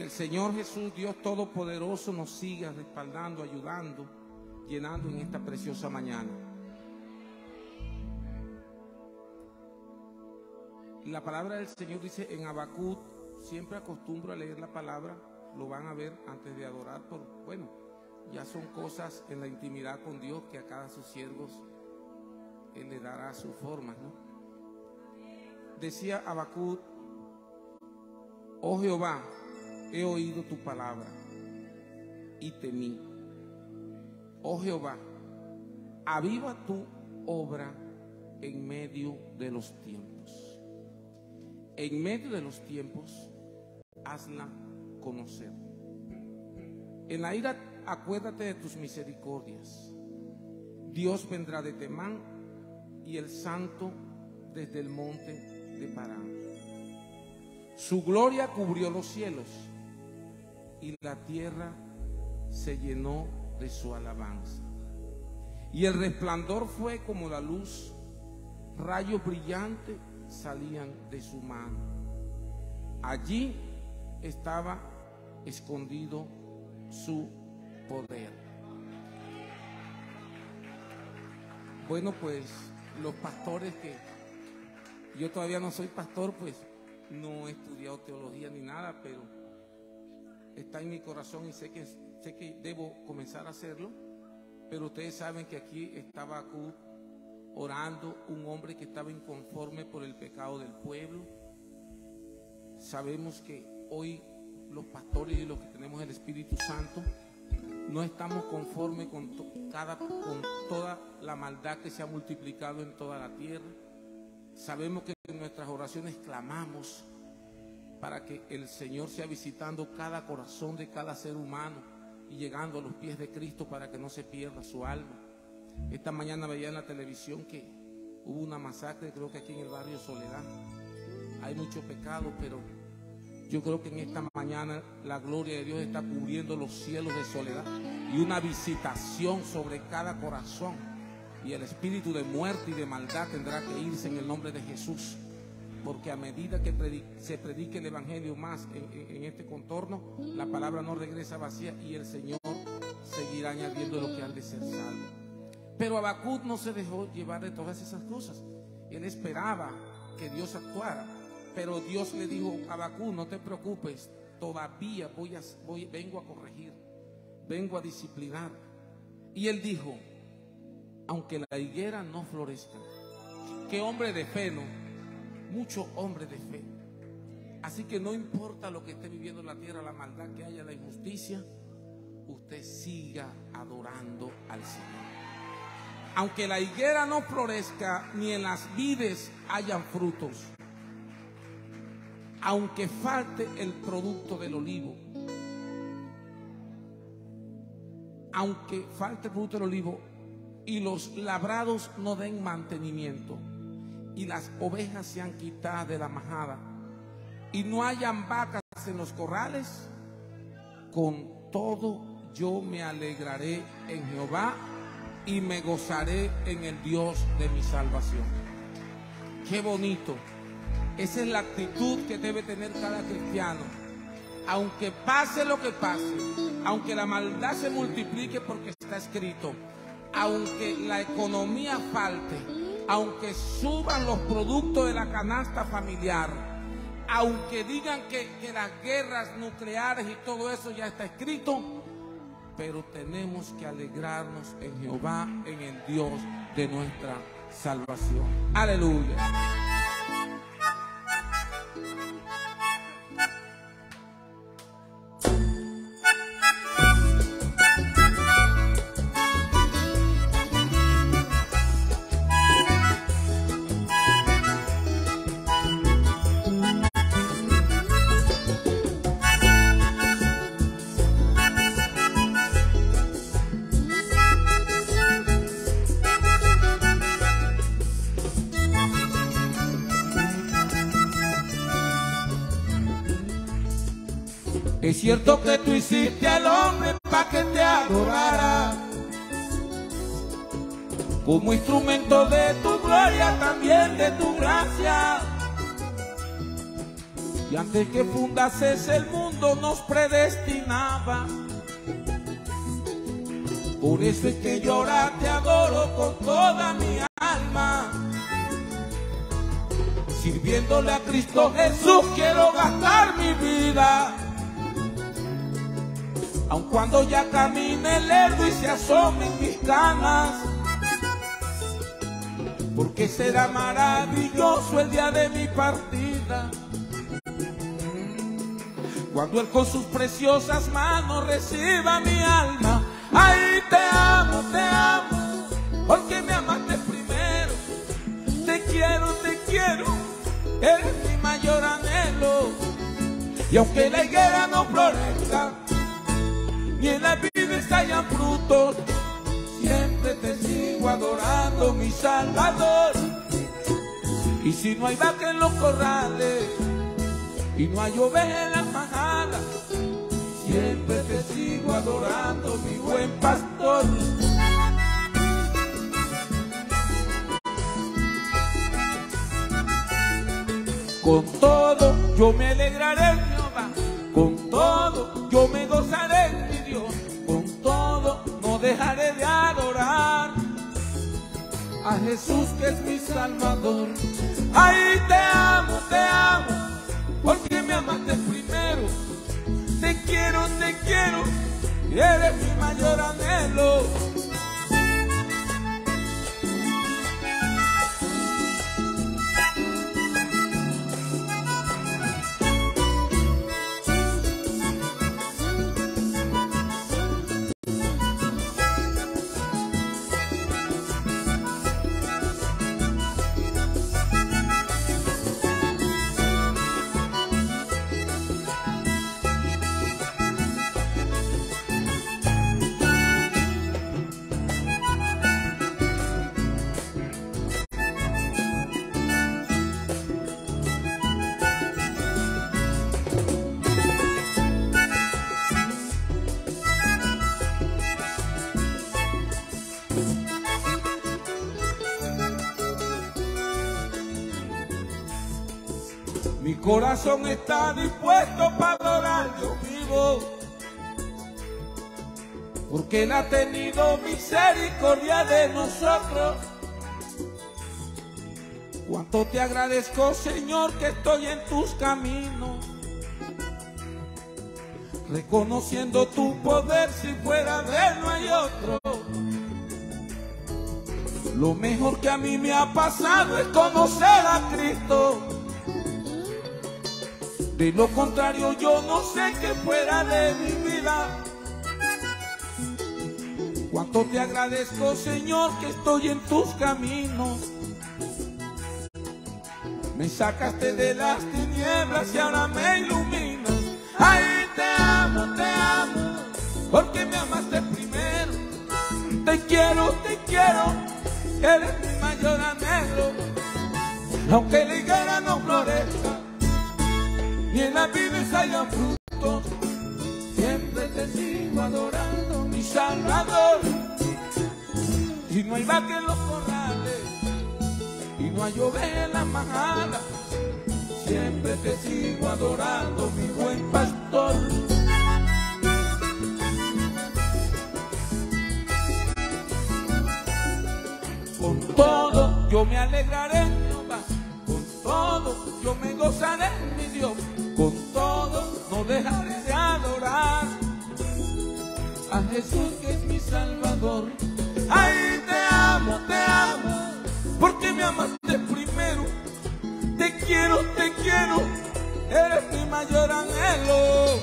Que el Señor Jesús, Dios Todopoderoso, nos siga respaldando, ayudando, llenando en esta preciosa mañana. La palabra del Señor dice en Habacuc, siempre acostumbro a leer la palabra, lo van a ver antes de adorar, bueno, ya son cosas en la intimidad con Dios que a cada sus siervos Él le dará sus formas, ¿no? Decía Habacuc: oh Jehová, he oído tu palabra y temí. Oh Jehová, aviva tu obra en medio de los tiempos. En medio de los tiempos, hazla conocer. En la ira, acuérdate de tus misericordias. Dios vendrá de Temán y el Santo desde el monte de Parán. Su gloria cubrió los cielos y la tierra se llenó de su alabanza. Y el resplandor fue como la luz, rayos brillantes salían de su mano. Allí estaba escondido su poder. Bueno, pues los pastores, que yo todavía no soy pastor, pues no he estudiado teología ni nada, pero está en mi corazón y sé que debo comenzar a hacerlo. Pero ustedes saben que aquí estaba Habacuc orando, un hombre que estaba inconforme por el pecado del pueblo. Sabemos que hoy los pastores y los que tenemos el Espíritu Santo no estamos conformes con toda la maldad que se ha multiplicado en toda la tierra. Sabemos que en nuestras oraciones clamamos para que el Señor sea visitando cada corazón de cada ser humano y llegando a los pies de Cristo para que no se pierda su alma. Esta mañana veía en la televisión que hubo una masacre, creo que aquí en el barrio Soledad. Hay mucho pecado, pero yo creo que en esta mañana la gloria de Dios está cubriendo los cielos de Soledad y una visitación sobre cada corazón, y el espíritu de muerte y de maldad tendrá que irse en el nombre de Jesús, porque a medida que se predique el evangelio más en este contorno, la palabra no regresa vacía y el Señor seguirá añadiendo lo que han de ser salvos. Pero Habacuc no se dejó llevar de todas esas cosas. Él esperaba que Dios actuara, pero Dios le dijo: Habacuc, no te preocupes, todavía vengo a corregir, vengo a disciplinar. Y él dijo: aunque la higuera no florezca. Qué hombre de fe, ¿no? Mucho hombre de fe. Así que no importa lo que esté viviendo en la tierra, la maldad que haya, la injusticia, usted siga adorando al Señor. Aunque la higuera no florezca, ni en las vides hayan frutos, aunque falte el producto del olivo, aunque falte el producto del olivo y los labrados no den mantenimiento, y las ovejas sean quitadas de la majada, y no hayan vacas en los corrales, con todo yo me alegraré en Jehová y me gozaré en el Dios de mi salvación. Qué bonito. Esa es la actitud que debe tener cada cristiano. Aunque pase lo que pase, aunque la maldad se multiplique, porque está escrito, aunque la economía falte, aunque suban los productos de la canasta familiar, aunque digan que las guerras nucleares y todo eso ya está escrito, pero tenemos que alegrarnos en Jehová, en el Dios de nuestra salvación. Aleluya. Es cierto que tú hiciste al hombre para que te adorara, como instrumento de tu gloria, también de tu gracia. y antes que fundases el mundo nos predestinaba. Por eso es que yo ahora te adoro con toda mi alma. Sirviéndole a Cristo Jesús quiero gastar mi vida. Aun cuando ya camine lerdo y se asomen mis canas, porque será maravilloso el día de mi partida, cuando Él con sus preciosas manos reciba mi alma. Ay, te amo, porque me amaste primero. Te quiero, eres mi mayor anhelo. Y aunque la higuera no florezca, ni en la vides hayan frutos, siempre te sigo adorando, mi Salvador. Y si no hay vaca en los corrales y no hay oveja en las majadas, siempre te sigo adorando, mi buen pastor. Con todo yo me alegraré en Jehová, con todo yo me gozaré en mi Dios, con todo no dejaré de adorar a Jesús que es mi Salvador. Ay, te amo, porque me amaste primero. Te quiero, y eres mi mayor anhelo. Mi corazón está dispuesto para adorar Dios vivo, porque Él ha tenido misericordia de nosotros. Cuánto te agradezco, Señor, que estoy en tus caminos, reconociendo tu poder, si fuera de Él no hay otro. Lo mejor que a mí me ha pasado es conocer a Cristo. De lo contrario yo no sé qué fuera de mi vida. Cuánto te agradezco, Señor, que estoy en tus caminos. Me sacaste de las tinieblas y ahora me iluminas. Ay, te amo, porque me amaste primero. Te quiero, eres mi mayor anhelo. Aunque la higuera no florezca, ni en las vides hayan frutos, siempre te sigo adorando, mi Salvador. Y no hay vaca en los corrales y no hay oveja en las majadas, siempre te sigo adorando, mi buen pastor. Con todo yo me alegraré en Jehová, con todo yo me gozaré en mi Dios, con todo no dejaré de adorar a Jesús que es mi Salvador. Ay, te amo, porque me amaste primero. Te quiero, eres mi mayor anhelo.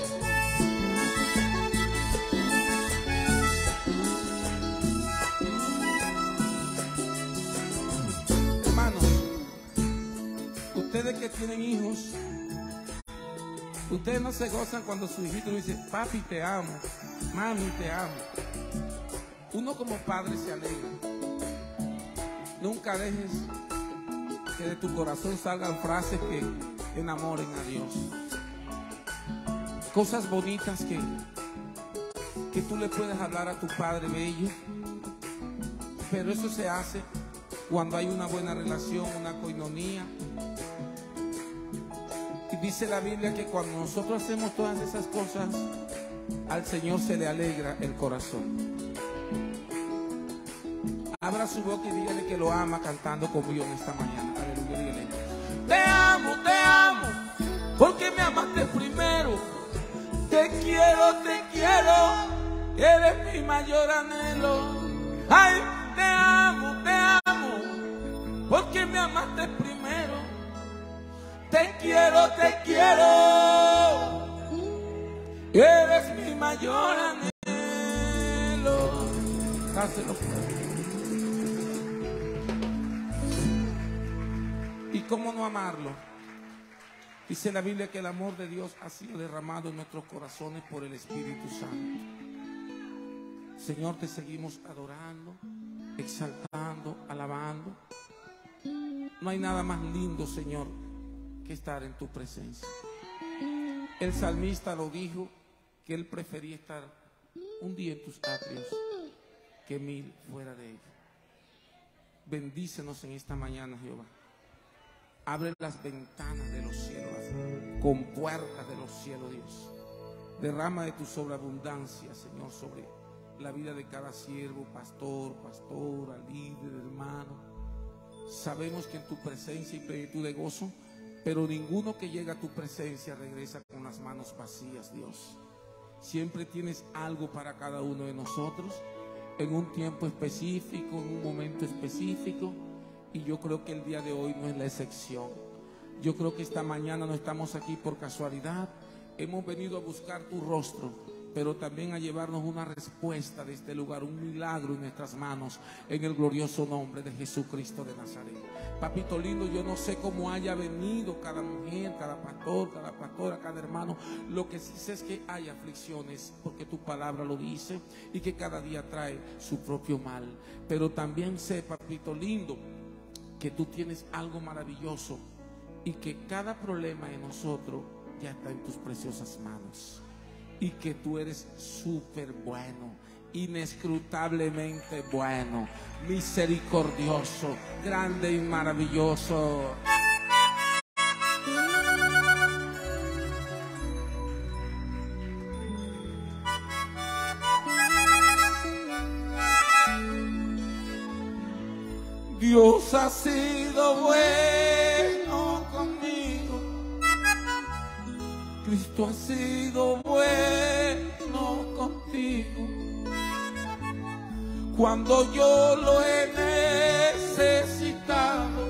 Hermanos, ustedes que tienen hijos, ustedes no se gozan cuando su hijito dice, papi te amo, mami te amo. Uno como padre se alegra. Nunca dejes que de tu corazón salgan frases que enamoren a Dios. Cosas bonitas que tú le puedes hablar a tu padre bello. Pero eso se hace cuando hay una buena relación, una coinonía. Y Dice la Biblia que cuando nosotros hacemos todas esas cosas, al Señor se le alegra el corazón. Abra su boca y dígale que lo ama cantando conmigo en esta mañana. Aleluya, dígale. Te amo, porque me amaste primero. Te quiero, eres mi mayor anhelo. Ay, te amo, porque me amaste primero. Te quiero, eres mi mayor anhelo. Dáselo fuerte. ¿Y cómo no amarlo? Dice la Biblia que el amor de Dios ha sido derramado en nuestros corazones por el Espíritu Santo. Señor, te seguimos adorando, exaltando, alabando. No hay nada más lindo, Señor, que estar en tu presencia. El salmista lo dijo, que él prefería estar un día en tus atrios que 1000 fuera de ellos. Bendícenos en esta mañana, Jehová. Abre las ventanas de los cielos, las compuertas de los cielos, Dios. Derrama de tu sobreabundancia, Señor, sobre la vida de cada siervo, pastor, pastora, líder, hermano. Sabemos que en tu presencia hay plenitud de gozo, pero ninguno que llega a tu presencia regresa con las manos vacías, Dios. Siempre tienes algo para cada uno de nosotros, en un tiempo específico, en un momento específico. Y yo creo que el día de hoy no es la excepción. Yo creo que esta mañana no estamos aquí por casualidad. Hemos venido a buscar tu rostro, pero también a llevarnos una respuesta de este lugar, un milagro en nuestras manos, en el glorioso nombre de Jesucristo de Nazaret. Papito lindo, yo no sé cómo haya venido cada mujer, cada pastor, cada pastora, cada hermano. Lo que sí sé es que hay aflicciones, porque tu palabra lo dice, y que cada día trae su propio mal. Pero también sé, papito lindo, que tú tienes algo maravilloso y que cada problema de nosotros ya está en tus preciosas manos, y que tú eres súper bueno, inescrutablemente bueno, misericordioso, grande y maravilloso. Dios ha sido bueno conmigo. Cristo ha sido bueno contigo. Cuando yo lo he necesitado,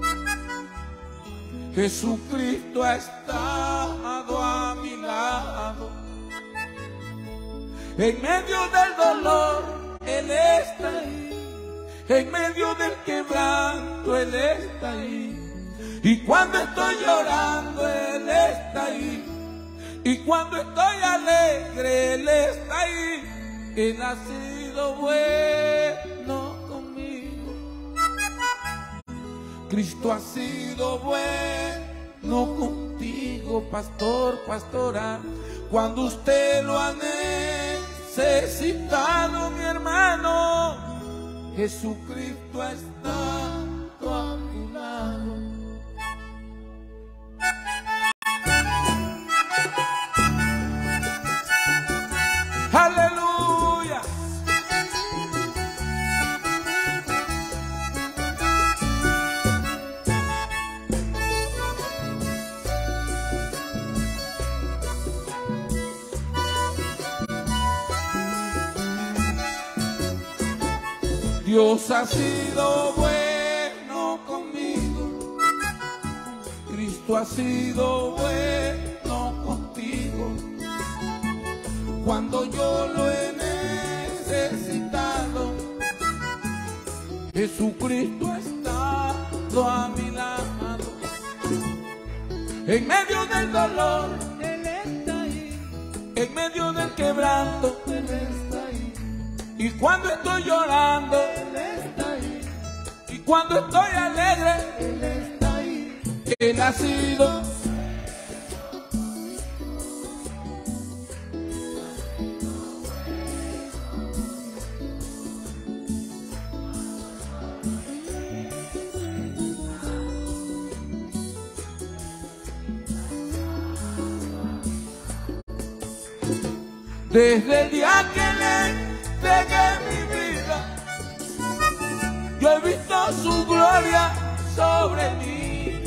Jesucristo ha estado a mi lado. En medio del dolor, Él está ahí. En medio del quebranto, Él está ahí. Y cuando estoy llorando, Él está ahí. Y cuando estoy alegre, Él está ahí. Él ha sido bueno conmigo. Cristo ha sido bueno contigo, pastor, pastora. Cuando usted lo ha necesitado, mi hermano, Jesucristo ha estado a mi lado. Aleluya. Dios ha sido bueno conmigo. Cristo ha sido bueno contigo. Cuando yo lo he necesitado, Jesucristo ha estado a mi lado. En medio del dolor, Él está ahí. En medio del quebranto, Él está ahí. Y cuando estoy llorando, Él está ahí. Y cuando estoy alegre, Él está ahí. Él ha sido. Desde el día que le entregué mi vida, yo he visto su gloria sobre mí.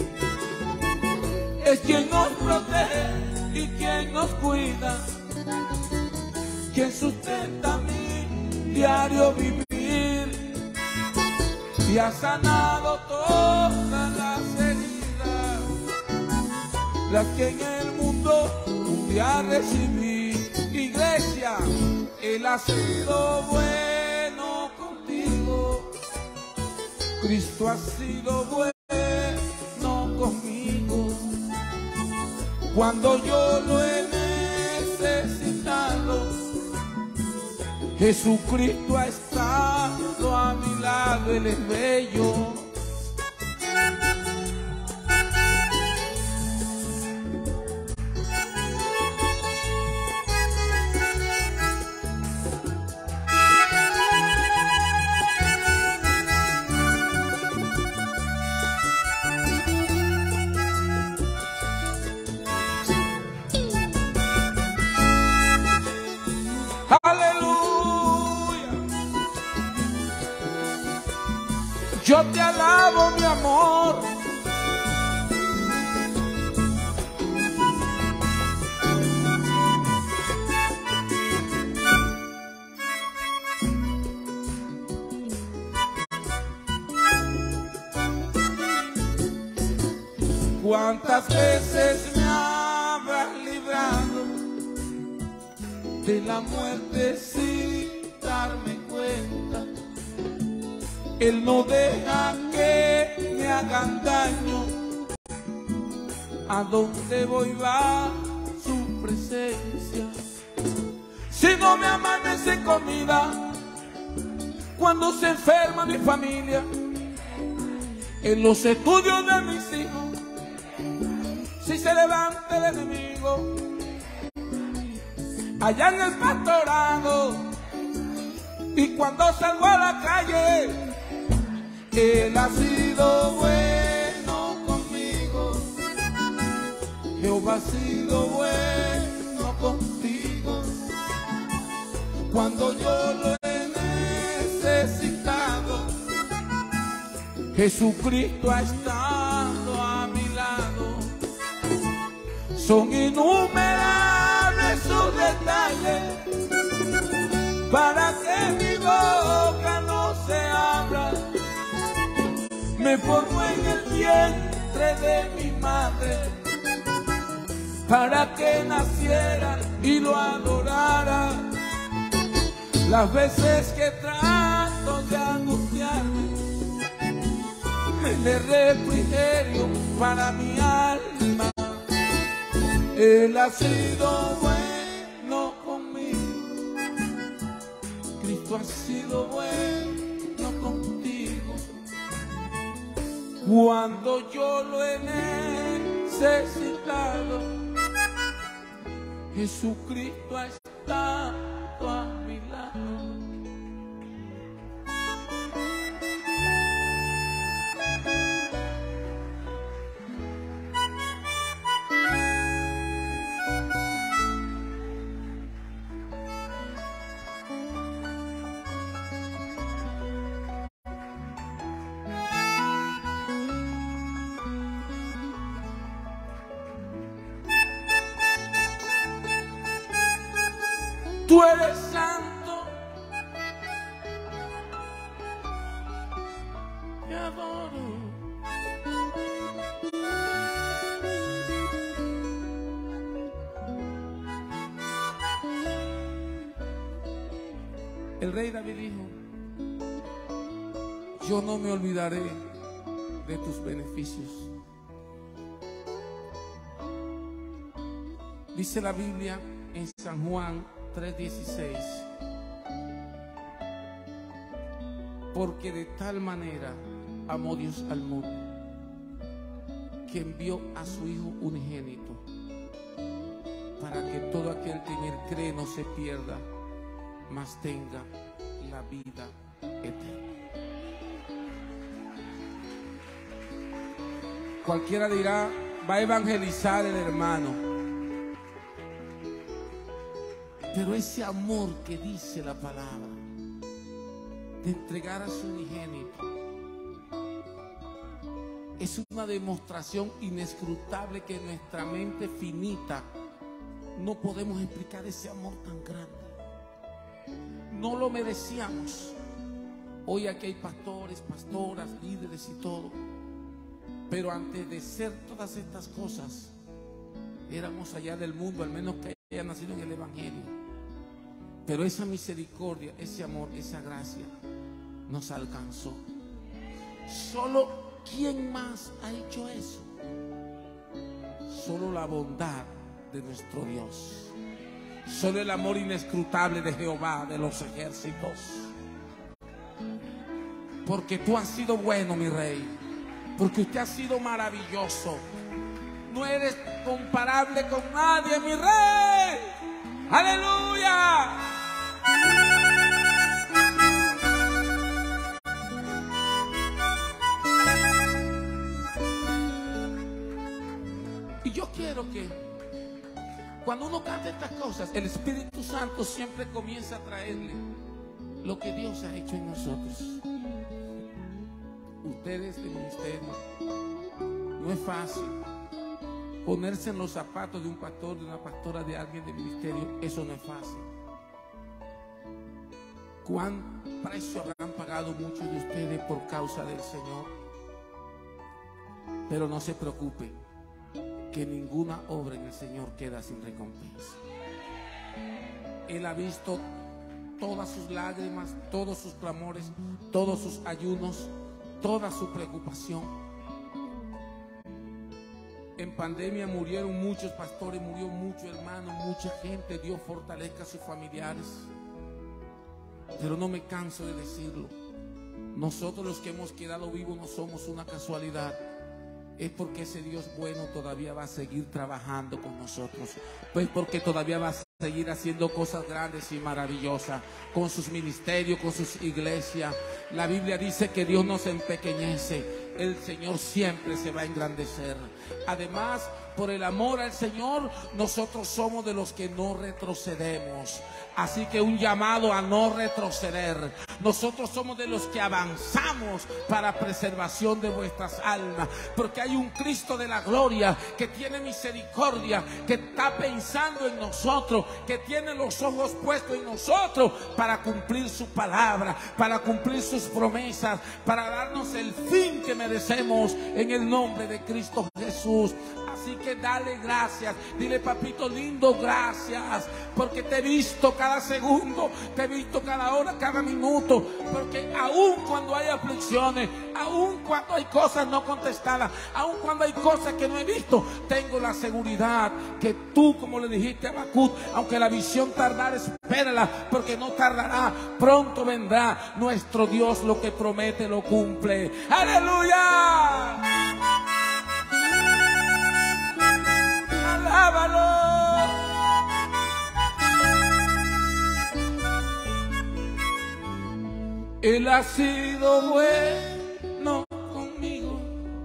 Es quien nos protege y quien nos cuida, quien sustenta mi diario vivir y ha sanado todas las heridas, las que en el mundo un día recibí. Iglesia, Él ha sido bueno contigo, Cristo ha sido bueno conmigo. Cuando yo lo he necesitado, Jesucristo ha estado a mi lado. Él es bello. Aleluya. Yo te alabo, mi amor. ¿Cuántas veces me habrás librado de la muerte sin darme cuenta? Él no deja que me hagan daño. A donde voy va su presencia. Si no me amanece comida, cuando se enferma mi familia, en los estudios de mis hijos, si se levanta el enemigo, allá en el pastorado, y cuando salgo a la calle, Él ha sido bueno conmigo. Jehová ha sido bueno contigo. Cuando yo lo he necesitado, Jesucristo ha estado a mi lado. Son innumerables sus detalles para que mi boca no se abra. Me formó en el vientre de mi madre para que naciera y lo adorara. Las veces que trato de angustiarme, Él es refrigerio para mi alma. Él ha sido bueno conmigo, Cristo ha sido bueno contigo. Cuando yo lo he necesitado, Jesucristo ha estado a mi lado. Tú eres santo, te adoro. El rey David dijo: yo no me olvidaré de tus beneficios. Dice la Biblia en San Juan 3:16, porque de tal manera amó Dios al mundo, que envió a su Hijo unigénito, para que todo aquel que en Él cree no se pierda, mas tenga la vida eterna. Cualquiera dirá: va a evangelizar el hermano. Pero ese amor que dice la palabra, de entregar a su unigénito, es una demostración inescrutable que en nuestra mente finita no podemos explicar ese amor tan grande. No lo merecíamos. Hoy aquí hay pastores, pastoras, líderes y todo. Pero antes de ser todas estas cosas, éramos allá del mundo, al menos que haya nacido en el Evangelio. Pero esa misericordia, ese amor, esa gracia nos alcanzó. Solo, ¿quién más ha hecho eso? Solo la bondad de nuestro Dios. Solo el amor inescrutable de Jehová de los ejércitos. Porque tú has sido bueno, mi rey. Porque usted ha sido maravilloso. No eres comparable con nadie, mi rey. ¡Aleluya! Y yo quiero que cuando uno canta estas cosas, el Espíritu Santo siempre comienza a traerle lo que Dios ha hecho en nosotros. Ustedes de ministerio, no es fácil ponerse en los zapatos de un pastor, de una pastora, de alguien de ministerio. Eso no es fácil. ¿Cuán precio habrán pagado muchos de ustedes por causa del Señor? Pero no se preocupen, que ninguna obra en el Señor queda sin recompensa. Él ha visto todas sus lágrimas, todos sus clamores, todos sus ayunos, toda su preocupación. En pandemia murieron muchos pastores, murió mucho hermano, mucha gente. Dios fortalezca a sus familiares. Pero no me canso de decirlo. Nosotros los que hemos quedado vivos no somos una casualidad. Es porque ese Dios bueno todavía va a seguir trabajando con nosotros. Pues porque todavía va a seguir haciendo cosas grandes y maravillosas con sus ministerios, con sus iglesias. La Biblia dice que Dios no se empequeñece. El Señor siempre se va a engrandecer. Además, por el amor al Señor, nosotros somos de los que no retrocedemos. Así que un llamado a no retroceder. Nosotros somos de los que avanzamos para preservación de vuestras almas. Porque hay un Cristo de la gloria que tiene misericordia, que está pensando en nosotros, que tiene los ojos puestos en nosotros para cumplir su palabra, para cumplir sus promesas, para darnos el fin que merecemos en el nombre de Cristo Jesús. Así que dale gracias. Dile, papito lindo, gracias. Porque te he visto cada segundo, te he visto cada hora, cada minuto. Porque aun cuando hay aflicciones, aun cuando hay cosas no contestadas, aun cuando hay cosas que no he visto, tengo la seguridad que tú, como le dijiste a Habacuc, aunque la visión tardara, espérala, porque no tardará, pronto vendrá. Nuestro Dios lo que promete lo cumple. ¡Aleluya! ¡Alábalo! Él ha sido bueno conmigo.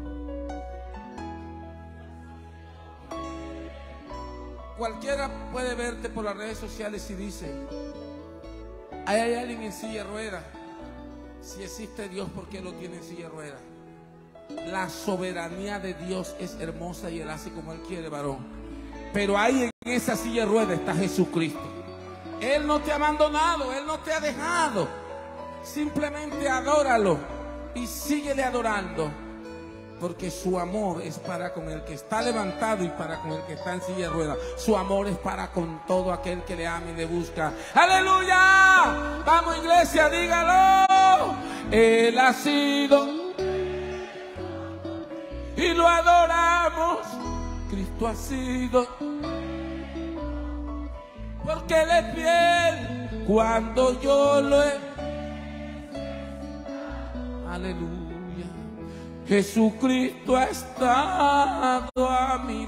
Cualquiera puede verte por las redes sociales y dice: ahí hay alguien en silla de ruedas. Si existe Dios, ¿por qué lo tiene en silla de ruedas? La soberanía de Dios es hermosa y Él hace como Él quiere, varón. Pero ahí en esa silla de ruedas está Jesucristo. Él no te ha abandonado, Él no te ha dejado. Simplemente adóralo y síguele adorando, porque su amor es para con el que está levantado y para con el que está en silla de ruedas. Su amor es para con todo aquel que le ama y le busca. ¡Aleluya! Vamos, iglesia, dígalo. Él ha sido y lo adoramos. Cristo ha sido, porque Él es fiel cuando yo lo he. Aleluya. Jesucristo ha estado a mi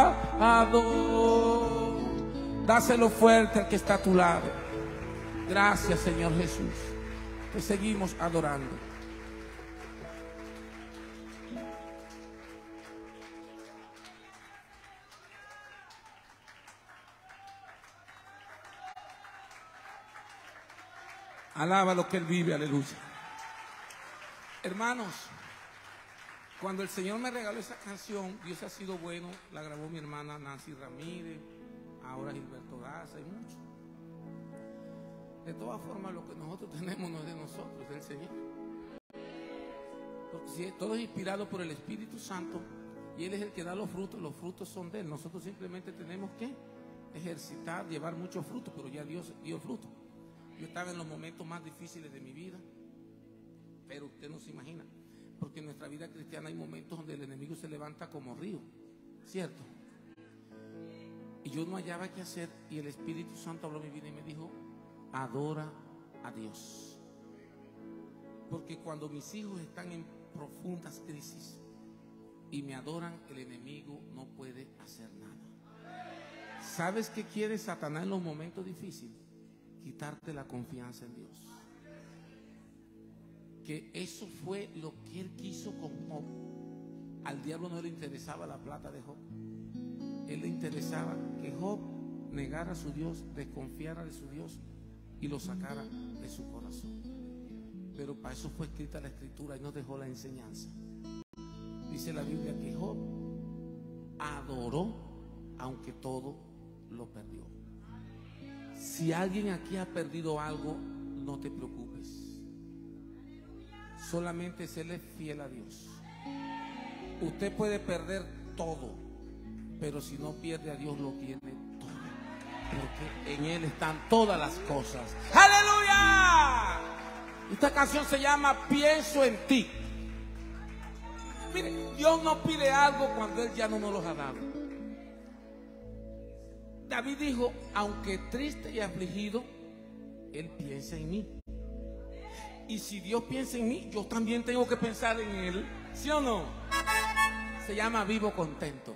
lado. Dáselo fuerte al que está a tu lado. Gracias, Señor Jesús. Te seguimos adorando. Alaba lo que Él vive, aleluya. Hermanos, cuando el Señor me regaló esa canción, Dios ha sido bueno, la grabó mi hermana Nancy Ramírez, ahora Gilberto Daza y muchos. De todas formas, lo que nosotros tenemos no es de nosotros, es del Señor. Porque si todo es inspirado por el Espíritu Santo y Él es el que da los frutos son de Él. Nosotros simplemente tenemos que ejercitar, llevar muchos frutos, pero ya Dios dio fruto. Yo estaba en los momentos más difíciles de mi vida, pero usted no se imagina, porque en nuestra vida cristiana hay momentos donde el enemigo se levanta como río, ¿cierto? Y yo no hallaba qué hacer, y el Espíritu Santo habló a mi vida y me dijo: adora a Dios. Porque cuando mis hijos están en profundas crisis y me adoran, el enemigo no puede hacer nada. ¿Sabes qué quiere Satanás en los momentos difíciles? Quitarte la confianza en Dios. Que eso fue lo que él quiso con Job. Al diablo no le interesaba la plata de Job. Él le interesaba que Job negara a su Dios, desconfiara de su Dios y lo sacara de su corazón. Pero para eso fue escrita la escritura y nos dejó la enseñanza. Dice la Biblia que Job adoró aunque todo lo perdió. Si alguien aquí ha perdido algo, no te preocupes. Solamente serle fiel a Dios. Usted puede perder todo, pero si no pierde a Dios, lo tiene todo. Porque en Él están todas las cosas. ¡Aleluya! Esta canción se llama Pienso en ti. Mire, Dios no pide algo cuando Él ya no nos lo ha dado. David dijo: aunque triste y afligido, Él piensa en mí. Y si Dios piensa en mí, yo también tengo que pensar en Él, ¿sí o no? Se llama Vivo Contento.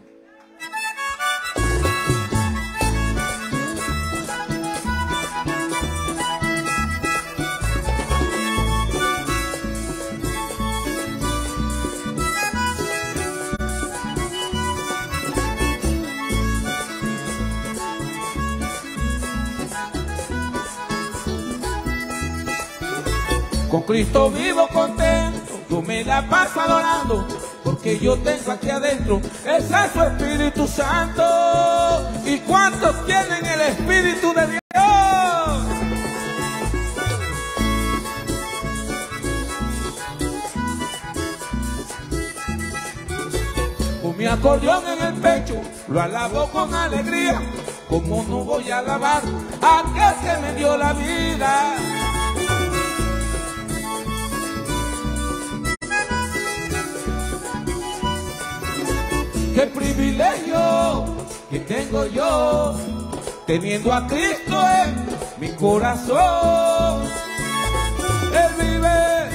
Con Cristo vivo contento, tú me la pasas adorando, porque yo tengo aquí adentro el Santo Espíritu Santo. ¿Y cuántos tienen el Espíritu de Dios? Con mi acordeón en el pecho, lo alabo con alegría. ¿Cómo no voy a alabar a aquel que me dio la vida? Qué privilegio que tengo yo, teniendo a Cristo en mi corazón. Él vive.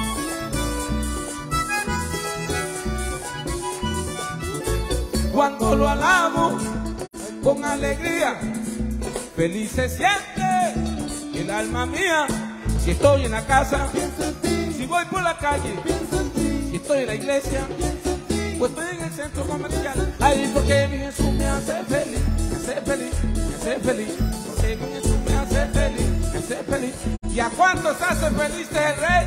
Cuando lo alabo con alegría, feliz se siente el alma mía. Si estoy en la casa, si voy por la calle, si estoy en la iglesia, pues estoy en el centro comercial. Ay, porque mi Jesús me hace feliz, me hace feliz, me hace feliz. Porque mi Jesús me hace feliz, me hace feliz. ¿Y a cuántos hace felices el Rey?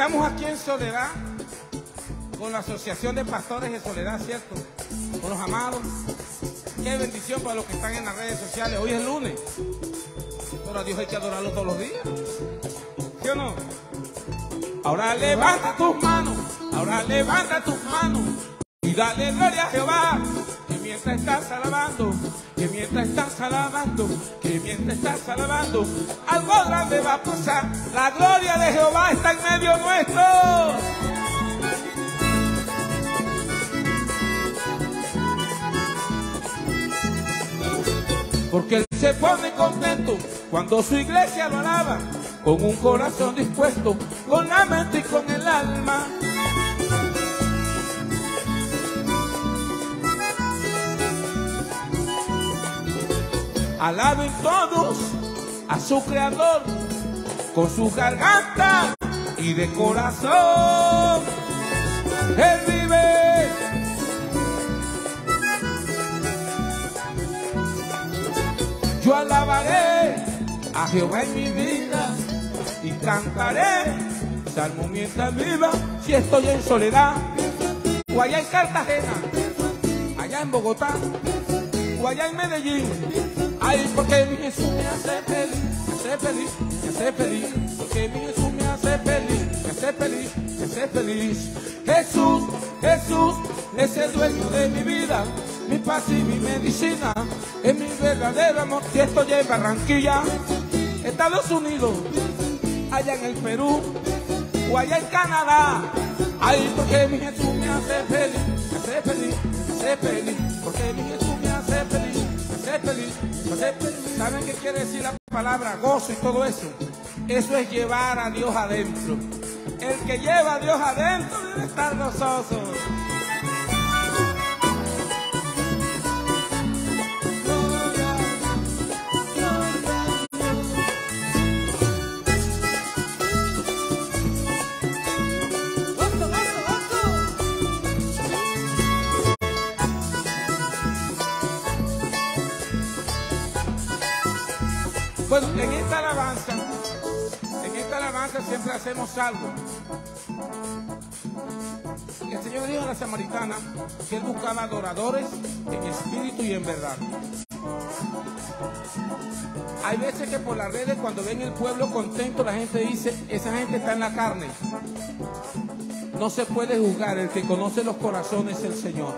Estamos aquí en Soledad, con la Asociación de Pastores de Soledad, ¿cierto? Con los amados. Qué bendición para los que están en las redes sociales. Hoy es lunes, pero a Dios hay que adorarlo todos los días, ¿sí o no? Ahora levanta tus manos, ahora levanta tus manos y dale gloria a Jehová. Que mientras estás alabando, que mientras estás alabando, que mientras estás alabando, algo grande va a pasar. La gloria de Jehová está en medio nuestro. Porque Él se pone contento cuando su iglesia lo alaba, con un corazón dispuesto, con la mente y con el alma. Alaben todos a su Creador con su garganta y de corazón. Él vive. Yo alabaré a Jehová en mi vida y cantaré salmo mientras viva. Si estoy en Soledad, o allá en Cartagena, allá en Bogotá, o allá en Medellín. Ay, porque mi Jesús me hace feliz, me hace feliz, me hace feliz. Porque mi Jesús me hace feliz, me hace feliz, me hace feliz. Jesús, Jesús es el dueño de mi vida, mi paz y mi medicina, es mi verdadero amor. Si estoy en Barranquilla, Estados Unidos, allá en el Perú, o allá en Canadá. Ay, porque mi Jesús me hace feliz, me hace feliz, me hace feliz. Porque mi Jesús me hace feliz, me hace feliz, me hace feliz. ¿Saben qué quiere decir la palabra gozo y todo eso? Eso es llevar a Dios adentro. El que lleva a Dios adentro debe estar gozoso. Bueno, en esta alabanza siempre hacemos algo. El Señor dijo a la samaritana que Él buscaba adoradores en espíritu y en verdad. Hay veces que por las redes, cuando ven el pueblo contento, la gente dice, esa gente está en la carne. No se puede juzgar, el que conoce los corazones es el Señor.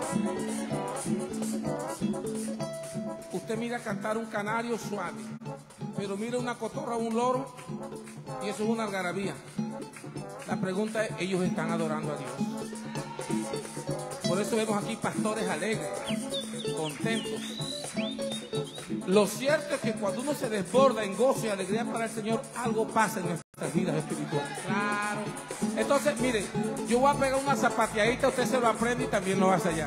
Usted mira cantar un canario suave, pero mira una cotorra o un loro y eso es una algarabía. La pregunta es, ellos están adorando a Dios. Por eso vemos aquí pastores alegres, contentos. Lo cierto es que cuando uno se desborda en gozo y alegría para el Señor, algo pasa en nuestras vidas espirituales. Claro. Entonces, mire, yo voy a pegar una zapateadita, usted se lo aprende y también lo va a hallar.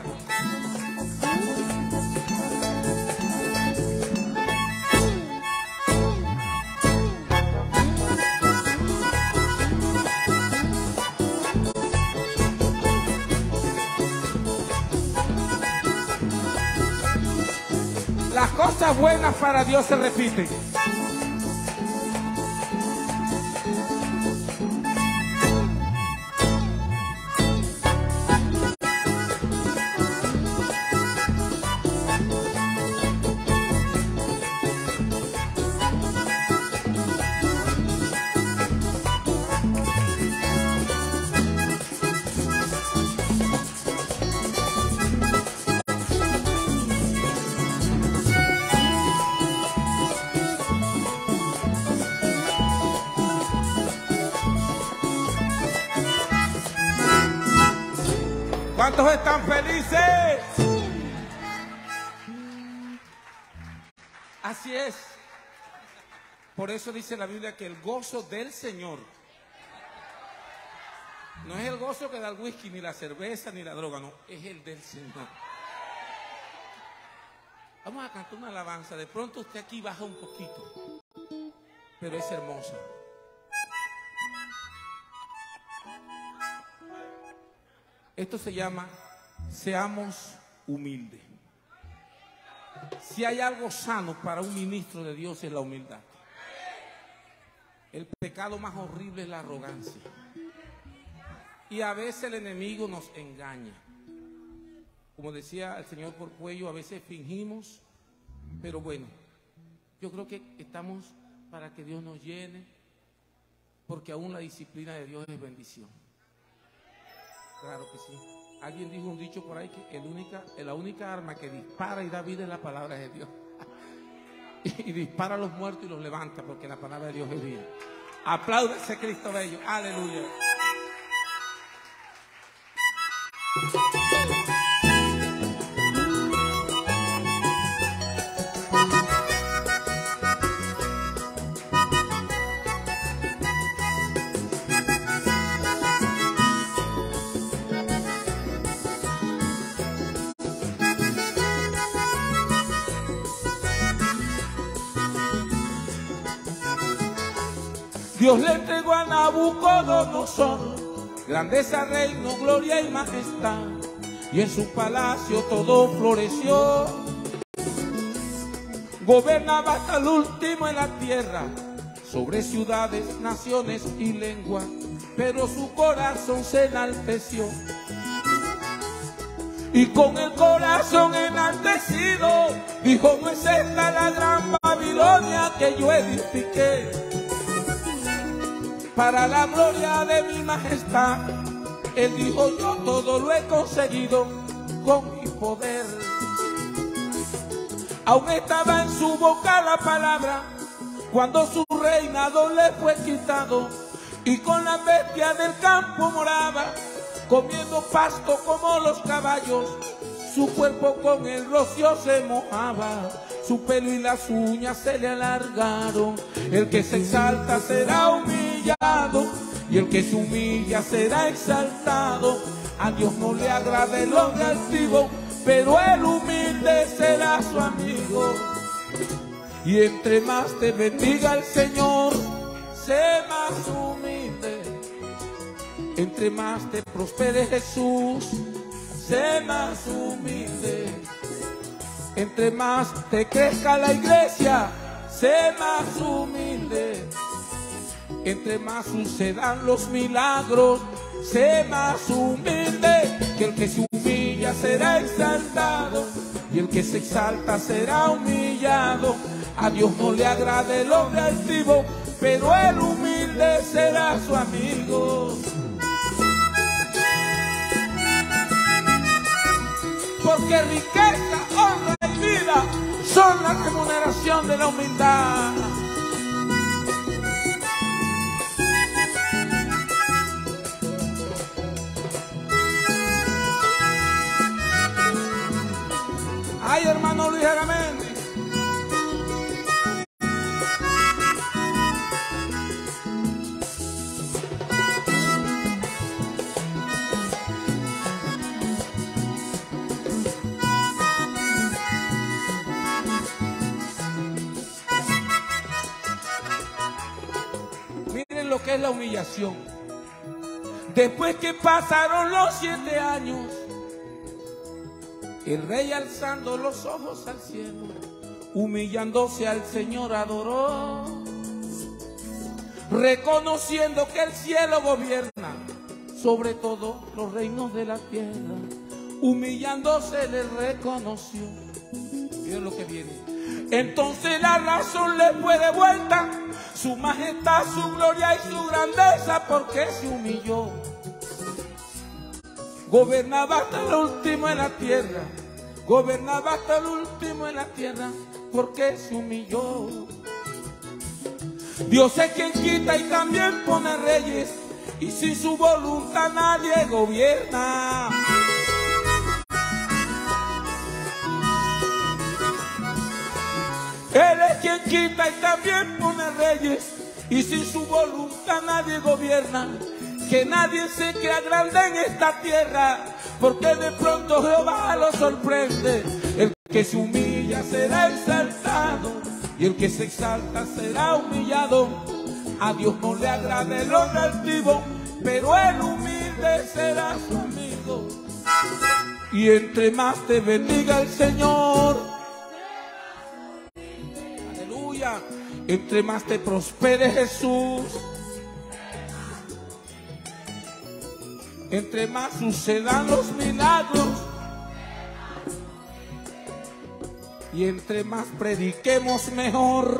Las cosas buenas para Dios se repiten. ¿Cuántos están felices? Así es. Por eso dice la Biblia que el gozo del Señor no es el gozo que da el whisky, ni la cerveza, ni la droga, no, es el del Señor. Vamos a cantar una alabanza. De pronto usted aquí baja un poquito, pero es hermosa. Esto se llama Seamos Humildes. Si hay algo sano para un ministro de Dios es la humildad. El pecado más horrible es la arrogancia. Y a veces el enemigo nos engaña. Como decía el señor Corcuello, a veces fingimos, pero bueno, yo creo que estamos para que Dios nos llene, porque aún la disciplina de Dios es bendición. Claro que sí. Alguien dijo un dicho por ahí que la única arma que dispara y da vida es la palabra de Dios. Y dispara a los muertos y los levanta, porque la palabra de Dios es vida. Apláudese Cristo bello. Aleluya. Dios le entregó a Nabucodonosor grandeza, reino, gloria y majestad, y en su palacio todo floreció. Gobernaba hasta el último en la tierra, sobre ciudades, naciones y lenguas, pero su corazón se enalteció. Y con el corazón enaltecido dijo: no es esta la gran Babilonia que yo edifiqué para la gloria de mi majestad. Él dijo: yo todo lo he conseguido con mi poder. Aún estaba en su boca la palabra cuando su reinado le fue quitado, y con la bestia del campo moraba, comiendo pasto como los caballos. Su cuerpo con el rocío se mojaba, su pelo y las uñas se le alargaron. El que se exalta será humillado, y el que se humilla será exaltado. A Dios no le agrada el hombre altivo, pero el humilde será su amigo. Y entre más te bendiga el Señor, sé más humilde. Entre más te prospere Jesús, sé más humilde. Entre más te crezca la iglesia, sé más humilde. Entre más sucedan los milagros, sé más humilde. Que el que se humilla será exaltado, y el que se exalta será humillado. A Dios no le agrada el hombre altivo, pero el humilde será su amigo. Porque riqueza, honra y vida son la remuneración de la humildad. Ay, hermano Luis Agamendi. Miren lo que es la humillación. Después que pasaron los 7 años, el rey, alzando los ojos al cielo, humillándose al Señor, adoró, reconociendo que el cielo gobierna sobre todos los reinos de la tierra. Humillándose le reconoció. Miren lo que viene. Entonces la razón le fue devuelta, su majestad, su gloria y su grandeza, porque se humilló. Gobernaba hasta el último en la tierra, gobernaba hasta el último en la tierra, porque se humilló. Dios es quien quita y también pone reyes, y sin su voluntad nadie gobierna. Él es quien quita y también pone reyes, y sin su voluntad nadie gobierna. Que nadie se crea grande en esta tierra, porque de pronto Jehová lo sorprende. El que se humilla será exaltado, y el que se exalta será humillado. A Dios no le agrada el hombre altivo, pero el humilde será su amigo. Y entre más te bendiga el Señor, aleluya, entre más te prospere Jesús, Entre más sucedan los milagros y entre más prediquemos mejor.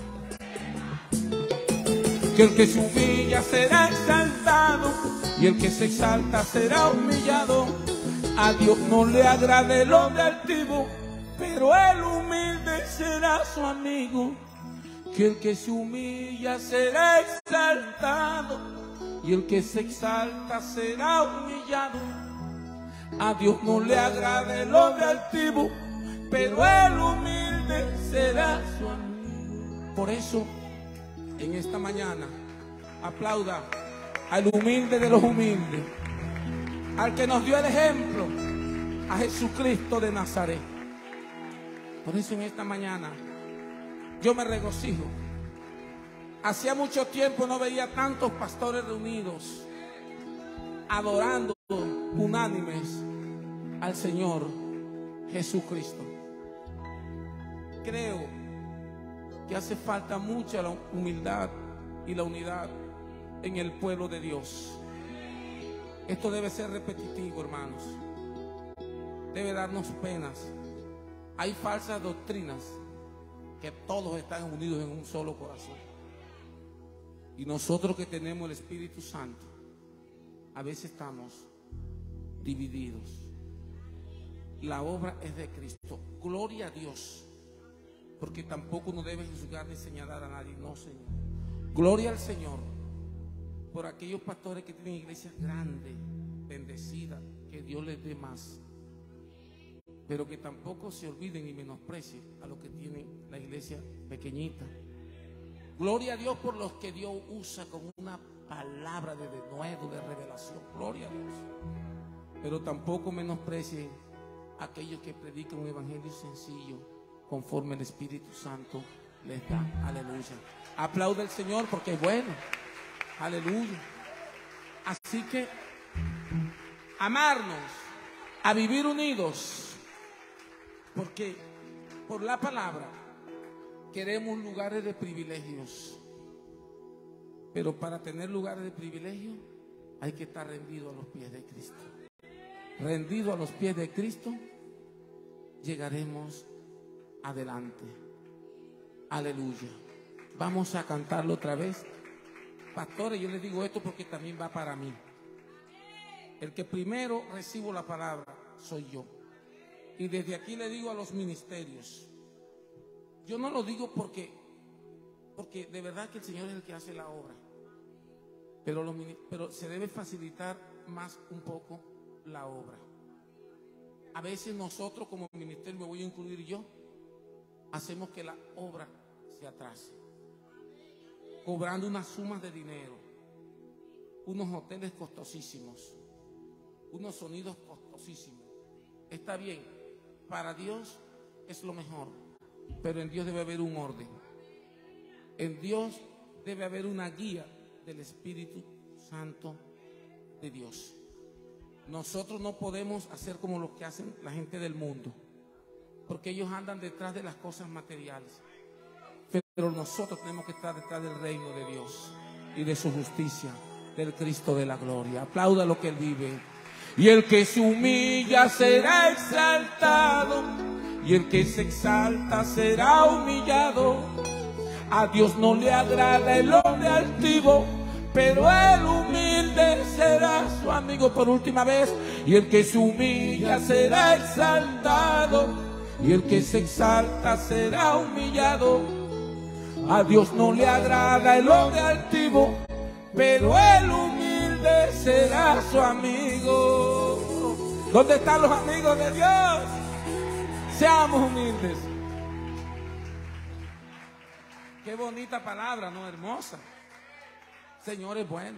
Que el que se humilla será exaltado y el que se exalta será humillado. A Dios no le agrada el hombre altivo, pero el humilde será su amigo. Que el que se humilla será exaltado y el que se exalta será humillado. A Dios no le agrada el hombre altivo, pero el humilde será su amigo. Por eso, en esta mañana, aplauda al humilde de los humildes, al que nos dio el ejemplo, a Jesucristo de Nazaret. Por eso en esta mañana yo me regocijo. Hacía mucho tiempo no veía tantos pastores reunidos, adorando unánimes al Señor Jesucristo. Creo que hace falta mucha la humildad y la unidad en el pueblo de Dios. Esto debe ser repetitivo, hermanos. Debe darnos penas. Hay falsas doctrinas que todos están unidos en un solo corazón. Y nosotros que tenemos el Espíritu Santo, a veces estamos divididos. La obra es de Cristo. Gloria a Dios. Porque tampoco uno debe juzgar ni señalar a nadie. No, Señor. Gloria al Señor por aquellos pastores que tienen iglesias grandes, bendecidas, que Dios les dé más. Pero que tampoco se olviden y menosprecien a los que tienen la iglesia pequeñita. Gloria a Dios por los que Dios usa con una palabra de denuedo, de revelación. Gloria a Dios. Pero tampoco menosprecien a aquellos que predican un evangelio sencillo, conforme el Espíritu Santo les da. Aleluya. Aplauda al Señor porque es bueno. Aleluya. Así que amarnos, a vivir unidos, porque por la palabra queremos lugares de privilegios. Pero para tener lugares de privilegio hay que estar rendido a los pies de Cristo. Rendido a los pies de Cristo, llegaremos adelante. Aleluya. Vamos a cantarlo otra vez. Pastores, yo les digo esto porque también va para mí. El que primero recibo la palabra soy yo. Y desde aquí le digo a los ministerios, yo no lo digo porque de verdad que el Señor es el que hace la obra, pero se debe facilitar más un poco la obra. A veces nosotros como ministerio, me voy a incluir yo, hacemos que la obra se atrase, cobrando unas sumas de dinero, unos hoteles costosísimos, unos sonidos costosísimos. Está bien, para Dios es lo mejor, pero en Dios debe haber un orden. En Dios debe haber una guía del Espíritu Santo de Dios. Nosotros no podemos hacer como lo que hacen la gente del mundo, porque ellos andan detrás de las cosas materiales. Pero nosotros tenemos que estar detrás del reino de Dios y de su justicia, del Cristo de la gloria. Aplauda lo que Él vive. Y el que se humilla será exaltado, y el que se exalta será humillado. A Dios no le agrada el hombre altivo, pero el humilde será su amigo. Por última vez. Y el que se humilla será exaltado, y el que se exalta será humillado. A Dios no le agrada el hombre altivo, pero el humilde será su amigo. ¿Dónde están los amigos de Dios? Seamos humildes. Qué bonita palabra, ¿no? Hermosa. Señor es bueno.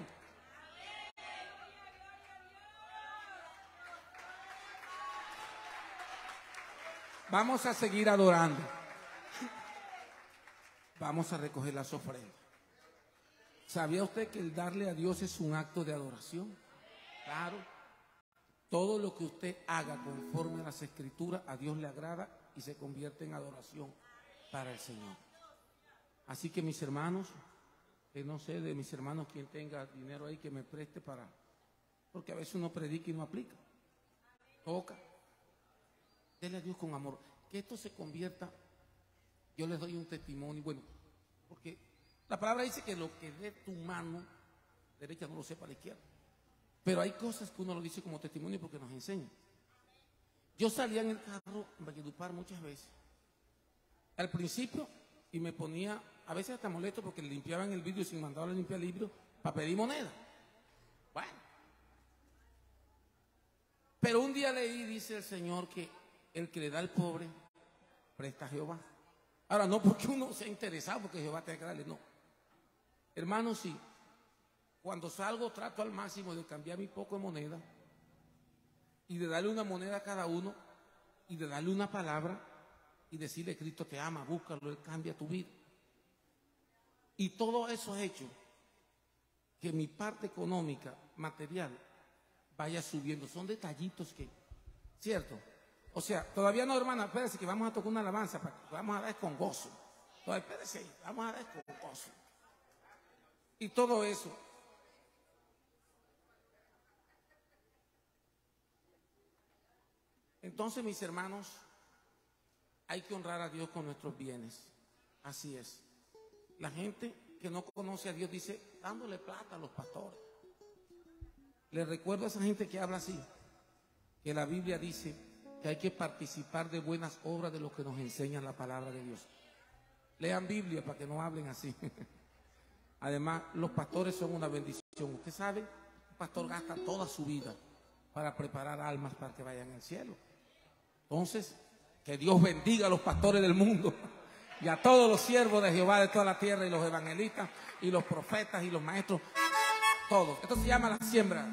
Vamos a seguir adorando. Vamos a recoger las ofrendas. ¿Sabía usted que el darle a Dios es un acto de adoración? Claro. Todo lo que usted haga conforme a las Escrituras a Dios le agrada y se convierte en adoración para el Señor. Así que mis hermanos, no sé de mis hermanos quien tenga dinero ahí que me preste para porque a veces uno predica y no aplica. Toca. Dele a Dios con amor. Que esto se convierta, yo les doy un testimonio, bueno, porque la palabra dice que lo que dé tu mano derecha no lo sepa la izquierda. Pero hay cosas que uno lo dice como testimonio porque nos enseña. Yo salía en el carro en Valledupar muchas veces. Al principio, y me ponía, a veces hasta molesto porque limpiaban el vidrio sin mandarle a limpiar el vidrio para pedir moneda. Bueno. Pero un día leí, dice el Señor, que el que le da al pobre, presta a Jehová. Ahora, no porque uno sea interesado, porque Jehová tiene que darle, no. Hermano, sí. Cuando salgo trato al máximo de cambiar mi poco de moneda y de darle una moneda a cada uno y de darle una palabra y decirle: Cristo te ama, búscalo, Él cambia tu vida. Y todo eso ha hecho que mi parte económica, material, vaya subiendo. Son detallitos que, ¿cierto? O sea, todavía no, hermana, espérese que vamos a tocar una alabanza, vamos a dar con gozo. Entonces, espérese, vamos a dar con gozo. Y todo eso. Entonces, mis hermanos, hay que honrar a Dios con nuestros bienes. Así es. La gente que no conoce a Dios dice, dándole plata a los pastores. Les recuerdo a esa gente que habla así, que la Biblia dice que hay que participar de buenas obras de lo que nos enseña la palabra de Dios. Lean Biblia para que no hablen así. Además, los pastores son una bendición. Usted sabe, un pastor gasta toda su vida para preparar almas para que vayan al cielo. Entonces, que Dios bendiga a los pastores del mundo y a todos los siervos de Jehová de toda la tierra, y los evangelistas y los profetas y los maestros, todos. Esto se llama la siembra.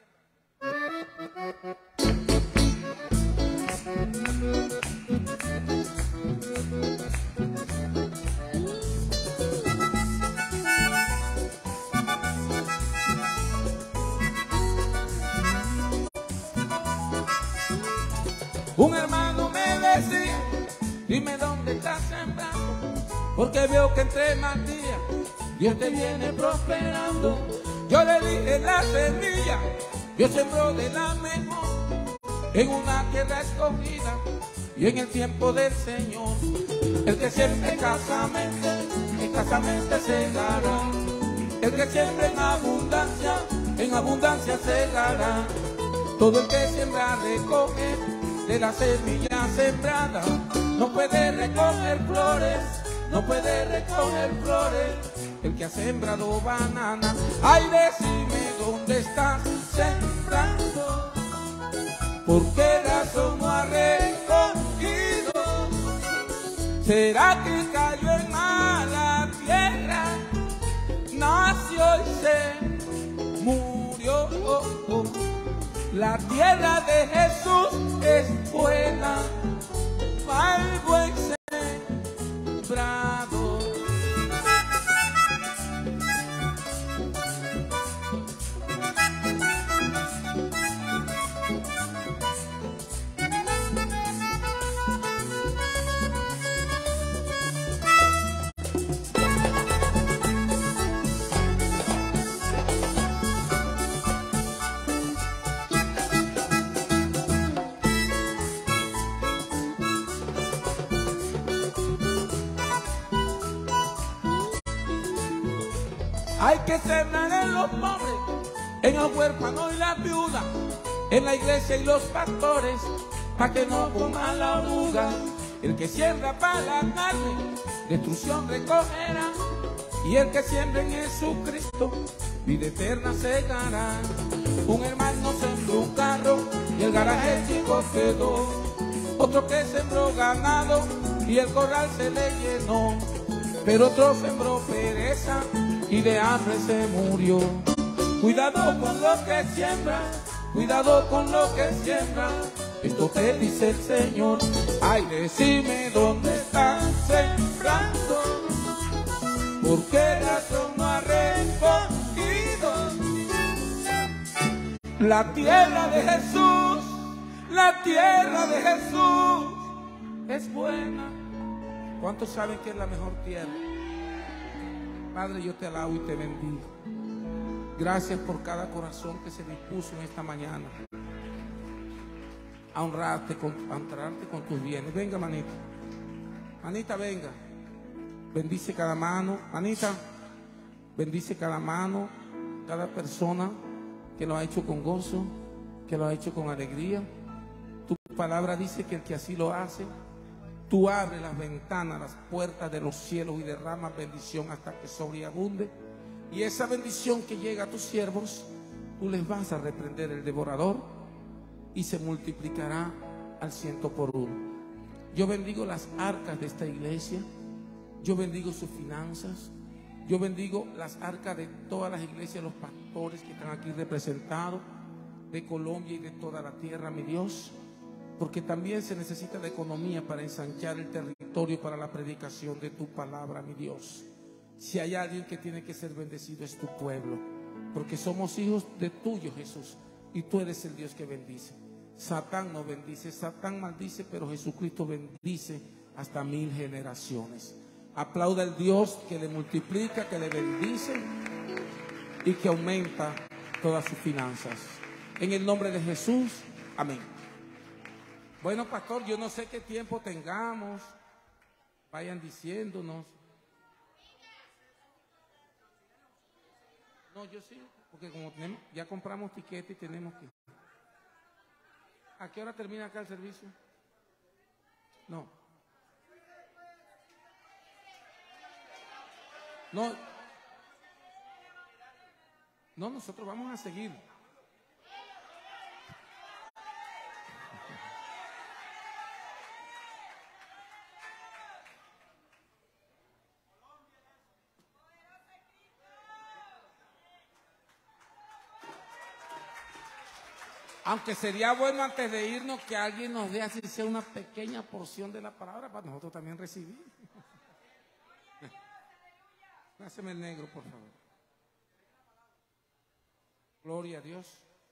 Un hermano me decía, dime dónde estás sembrando, porque veo que entre más días Dios te viene prosperando. Yo le dije la semilla, Dios sembró de la mejor, en una tierra escogida y en el tiempo del Señor. El que siempre escasamente segará. El que siempre en abundancia segará. Todo el que siembra recoge de la semilla sembrada. No puede recoger flores, no puede recoger flores el que ha sembrado banana. Ay, decime dónde estás sembrando, por qué razón no ha recogido. ¿Será que cayó en mala tierra, nació y se murió? La tierra de Jesús es buena para el buen sembrado. Hay que sembrar en los pobres, en el huérfano y la viuda, en la iglesia y los pastores, para que no coman la oruga. El que siembra para la carne, destrucción recogerá, y el que siembra en Jesucristo, vida eterna segará. Un hermano sembró un carro y el garaje chico quedó, otro que sembró ganado y el corral se le llenó, pero otro sembró pereza y de hambre se murió. Cuidado con lo que siembra, cuidado con lo que siembra, esto te dice el Señor. Ay, decime dónde estás sembrando, por qué razón no ha recogido. La tierra de Jesús, la tierra de Jesús es buena. ¿Cuántos saben que es la mejor tierra? Padre, yo te alabo y te bendigo. Gracias por cada corazón que se dispuso en esta mañana a honrarte con tus bienes. Venga, manita. Manita, venga. Bendice cada mano. Manita, bendice cada mano, cada persona que lo ha hecho con gozo, que lo ha hecho con alegría. Tu palabra dice que el que así lo hace, tú abres las ventanas, las puertas de los cielos y derramas bendición hasta que sobreabunde. Y esa bendición que llega a tus siervos, tú les vas a reprender el devorador y se multiplicará al 100 por 1. Yo bendigo las arcas de esta iglesia, yo bendigo sus finanzas, yo bendigo las arcas de todas las iglesias, los pastores que están aquí representados, de Colombia y de toda la tierra, mi Dios, porque también se necesita de economía para ensanchar el territorio para la predicación de tu palabra, mi Dios. Si hay alguien que tiene que ser bendecido es tu pueblo, porque somos hijos de tuyo, Jesús, y tú eres el Dios que bendice. Satán no bendice, Satán maldice, pero Jesucristo bendice hasta 1000 generaciones. Aplauda al Dios que le multiplica, que le bendice y que aumenta todas sus finanzas. En el nombre de Jesús, amén. Bueno, pastor, yo no sé qué tiempo tengamos. Vayan diciéndonos. No, yo sí, porque como ya compramos tiquete y tenemos que... ¿A qué hora termina acá el servicio? No. No, nosotros vamos a seguir. Aunque sería bueno antes de irnos que alguien nos dé así sea una pequeña porción de la palabra para nosotros también recibir. Páseme el negro, por favor. Gloria a Dios.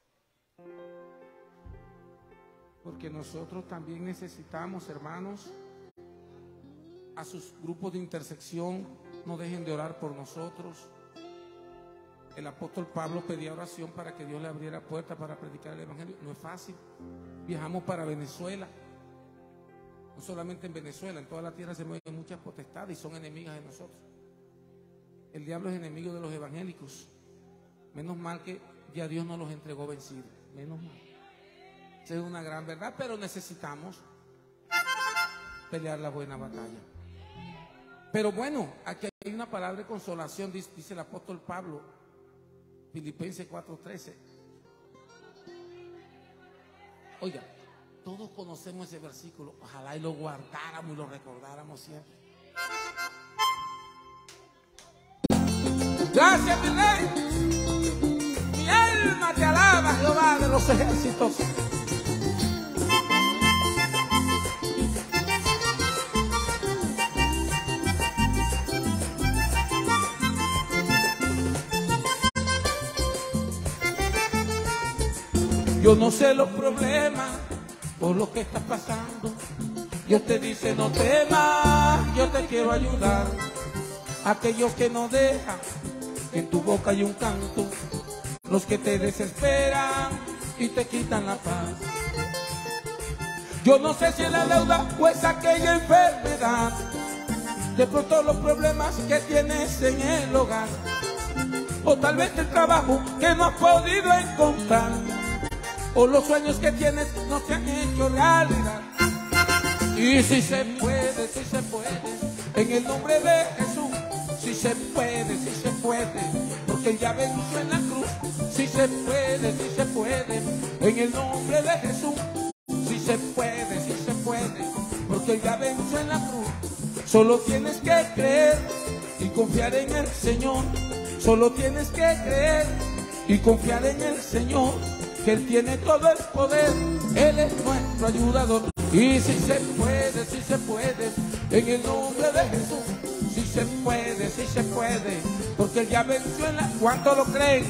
Porque nosotros también necesitamos, hermanos, a sus grupos de intersección, no dejen de orar por nosotros. El apóstol Pablo pedía oración para que Dios le abriera puertas para predicar el evangelio. No es fácil. Viajamos para Venezuela. No solamente en Venezuela, en toda la tierra se mueven muchas potestades y son enemigas de nosotros. El diablo es enemigo de los evangélicos. Menos mal que ya Dios nos los entregó vencidos. Menos mal. Esa es una gran verdad, pero necesitamos pelear la buena batalla. Pero bueno, aquí hay una palabra de consolación, dice el apóstol Pablo, Filipenses 4:13. Oiga, todos conocemos ese versículo, ojalá y lo guardáramos y lo recordáramos siempre. Gracias, mi rey. Mi alma te alaba, Jehová de los ejércitos. Yo no sé los problemas por lo que estás pasando. Dios te dice no temas, yo te quiero ayudar. Aquellos que no dejan que en tu boca hay un canto, los que te desesperan y te quitan la paz. Yo no sé si es la deuda o es aquella enfermedad, de pronto los problemas que tienes en el hogar, o tal vez el trabajo que no has podido encontrar, o los sueños que tienes no se han hecho realidad. Y si se puede, en el nombre de Jesús, si se puede, porque Él ya venció en la cruz. Si se puede, en el nombre de Jesús, si se puede, porque Él ya venció en la cruz. Solo tienes que creer y confiar en el Señor. Solo tienes que creer y confiar en el Señor, que Él tiene todo el poder, Él es nuestro ayudador. Y si se puede, en el nombre de Jesús, si se puede, porque Él ya venció en la... ¿Cuánto lo creen?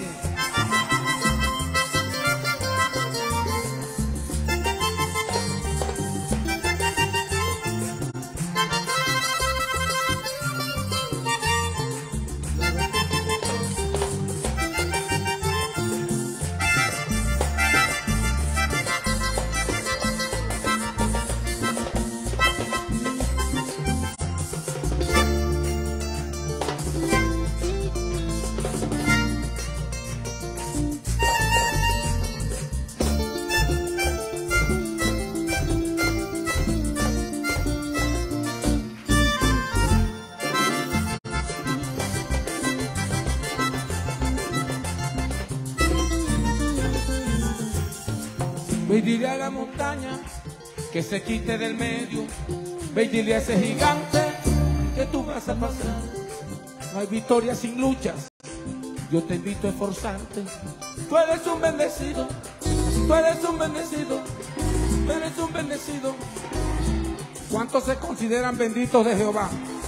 Ve y dile a la montaña que se quite del medio. Ve y dile a ese gigante que tú vas a pasar. No hay victoria sin luchas. Yo te invito a esforzarte. Tú eres un bendecido. Tú eres un bendecido. Tú eres un bendecido. ¿Cuántos se consideran benditos de Jehová?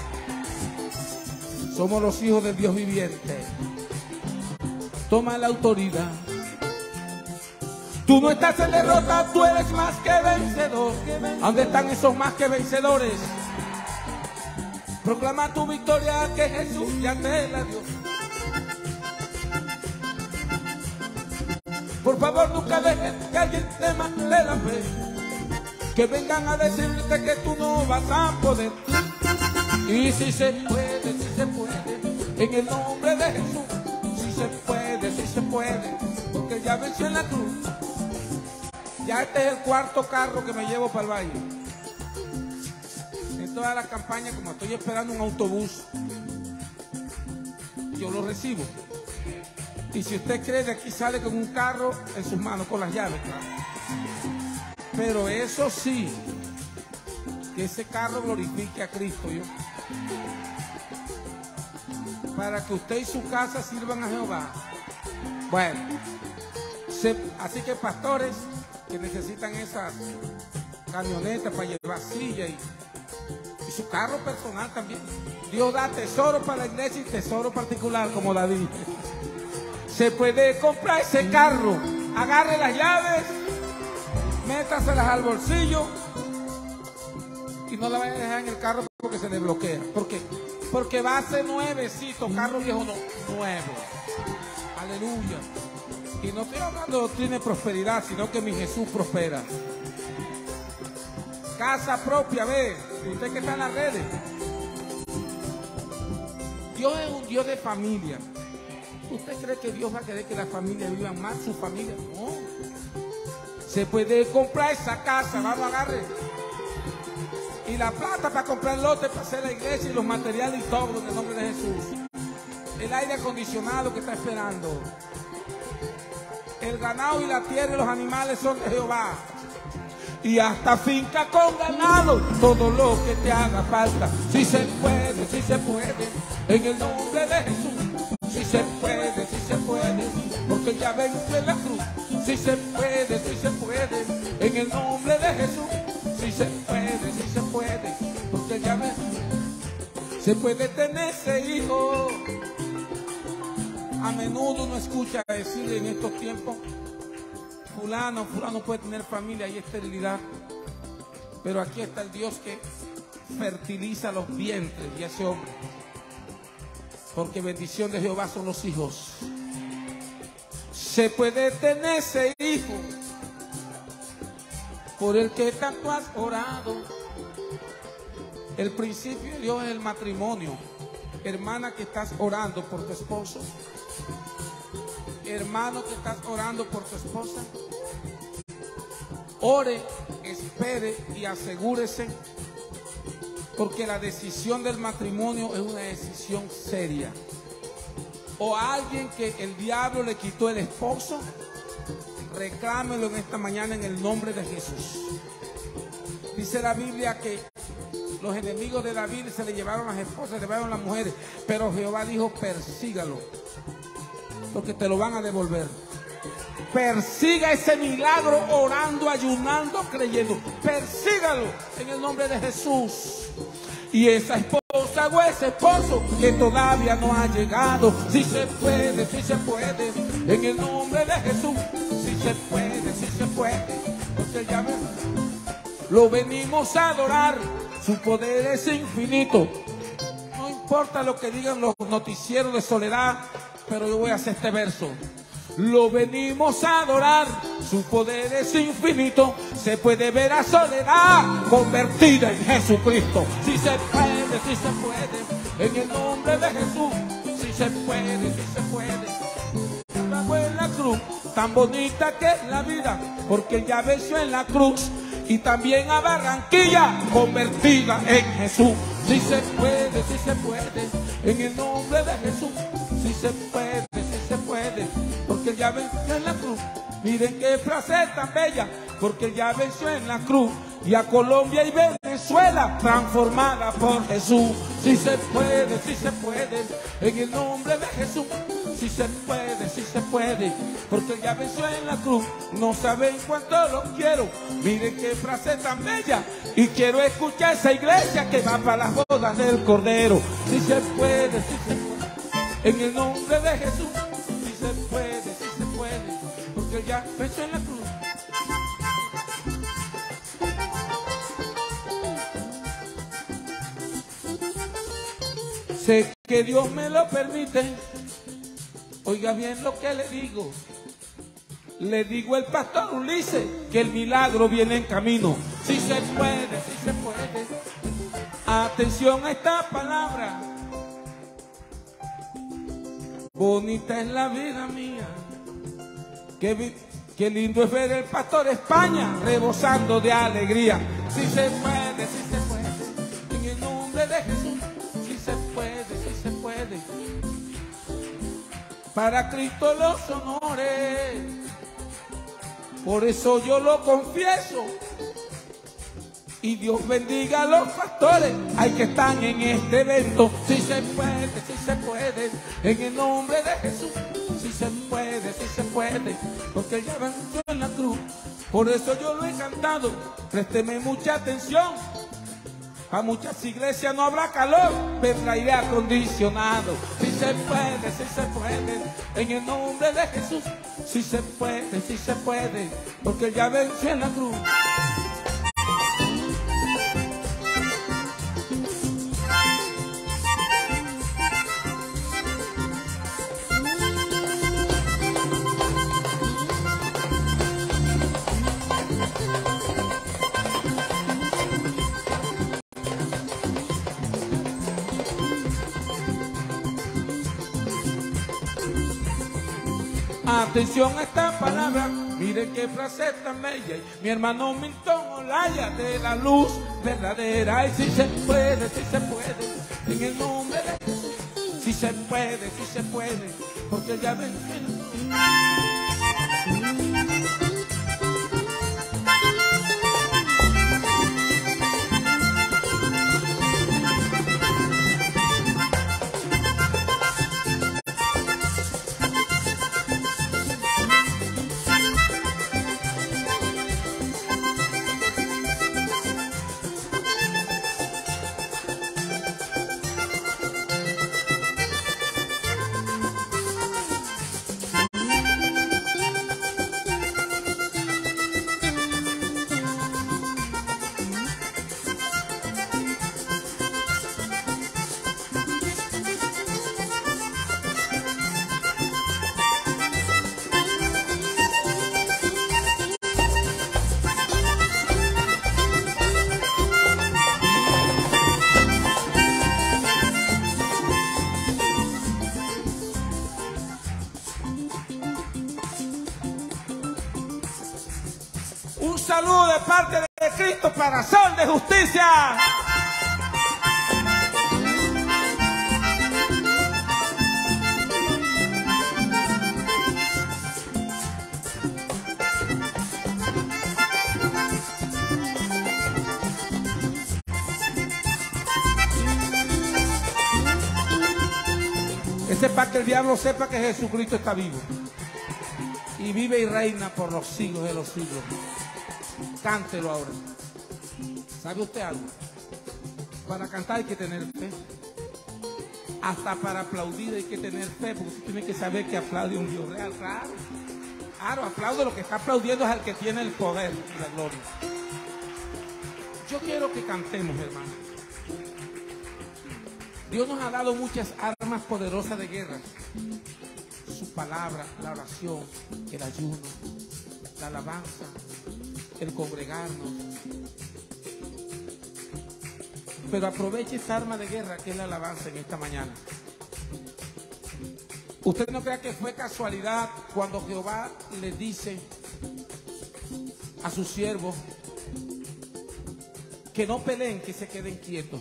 Somos los hijos del Dios viviente. Toma la autoridad. Tú no estás en derrota, tú eres más que vencedor. ¿Dónde están esos más que vencedores? Proclama tu victoria, que Jesús ya te la dio. Por favor, nunca dejes que alguien te mate la fe, que vengan a decirte que tú no vas a poder. Y si se puede, en el nombre de Jesús. Si se puede, porque ya venció en la cruz. Ya este es el cuarto carro que me llevo para el valle. En toda la campaña, como estoy esperando un autobús, yo lo recibo. Y si usted cree, de aquí sale con un carro en sus manos, con las llaves, claro. Pero eso sí, que ese carro glorifique a Cristo, yo. Para que usted y su casa sirvan a Jehová. Bueno, así que pastores que necesitan esas camionetas para llevar silla y su carro personal también. Dios da tesoro para la iglesia y tesoro particular, como David. Se puede comprar ese carro, agarre las llaves, métaselas al bolsillo y no la vaya a dejar en el carro porque se le bloquea. ¿Por qué? Porque va a ser nuevecito, carro viejo no, nuevo. Aleluya. Y no estoy hablando de doctrina de prosperidad, sino que mi Jesús prospera. Casa propia, ve, usted que está en las redes. Dios es un Dios de familia. ¿Usted cree que Dios va a querer que la familia viva más su familia? No. Se puede comprar esa casa, vamos, agarre. Y la plata para comprar el lote, para hacer la iglesia y los materiales y todo en el nombre de Jesús. El aire acondicionado que está esperando. El ganado y la tierra y los animales son de Jehová. Y hasta finca con ganado, todo lo que te haga falta. Si se puede, en el nombre de Jesús. Si se puede, porque ya vence la cruz. Si se puede, en el nombre de Jesús. Si se puede, porque ya vence. Se puede tener ese hijo. A menudo uno escucha decir en estos tiempos, fulano puede tener familia y esterilidad. Pero aquí está el Dios que fertiliza los vientres de ese hombre. Porque bendición de Jehová son los hijos. Se puede tener ese hijo por el que tanto has orado. El principio de Dios es el matrimonio. Hermana que estás orando por tu esposo. Hermano que estás orando por tu esposa. Ore, espere y asegúrese. Porque la decisión del matrimonio es una decisión seria. O a alguien que el diablo le quitó el esposo, reclámelo en esta mañana en el nombre de Jesús. Dice la Biblia que los enemigos de David se le llevaron las esposas, se le llevaron las mujeres, pero Jehová dijo, persígalo, porque te lo van a devolver. Persiga ese milagro orando, ayunando, creyendo. Persígalo en el nombre de Jesús. Y esa esposa o ese esposo que todavía no ha llegado, si se puede, en el nombre de Jesús. Si se puede, porque ya ven, lo venimos a adorar. Su poder es infinito. No importa lo que digan los noticieros de soledad, pero yo voy a hacer este verso. Lo venimos a adorar, su poder es infinito. Se puede ver a soledad convertida en Jesucristo. Si se puede, en el nombre de Jesús. Si se puede. Bajo en la cruz, tan bonita que es la vida, porque ya venció en la cruz. Y también a Barranquilla, convertida en Jesús. Si se puede, en el nombre de Jesús. Si se puede, porque ya venció en la cruz. Miren qué frase tan bella, porque ya venció en la cruz. Y a Colombia y Venezuela transformada por Jesús. Si se puede, en el nombre de Jesús. Si se puede, porque ya venció en la cruz. No saben cuánto lo quiero, miren qué frase tan bella. Y quiero escuchar esa iglesia que va para las bodas del Cordero. Si se puede, en el nombre de Jesús. Si se puede, porque ya venció en la cruz. Sé que Dios me lo permite. Oiga bien lo que le digo. Le digo al pastor Ulises que el milagro viene en camino. Si se puede, Atención a esta palabra. Bonita es la vida mía. Qué lindo es ver el pastor España rebosando de alegría. Si se puede, en el nombre de Jesús. Si se puede. Para Cristo los honores. Por eso yo lo confieso. Y Dios bendiga a los pastores. Hay que estar en este evento. Si se puede, en el nombre de Jesús. Si se puede, porque ya venció en la cruz. Por eso yo lo he cantado. Présteme mucha atención. A muchas iglesias no habrá calor, vendrá aire acondicionado. Si se puede, en el nombre de Jesús. Si se puede, porque ya venció en la cruz. Atención a esta palabra, miren qué frase tan bella. Mi hermano Milton Olaya, de la luz verdadera. Y si se puede, en el nombre de Jesús. Si se puede, porque ya venció. Un saludo de parte de Cristo para Sol de Justicia. Ese es para que el diablo sepa que Jesucristo está vivo. Y vive y reina por los siglos de los siglos. Cántelo ahora. ¿Sabe usted algo? Para cantar hay que tener fe. Hasta para aplaudir hay que tener fe, porque usted tiene que saber que aplaude un Dios real. Claro, aplaude, lo que está aplaudiendo es al que tiene el poder y la gloria. Yo quiero que cantemos, hermano. Dios nos ha dado muchas armas poderosas de guerra. Su palabra, la oración, el ayuno, la alabanza, el congregarnos. Pero aproveche esta arma de guerra que es la alabanza en esta mañana. Usted no crea que fue casualidad cuando Jehová le dice a sus siervos que no peleen, que se queden quietos.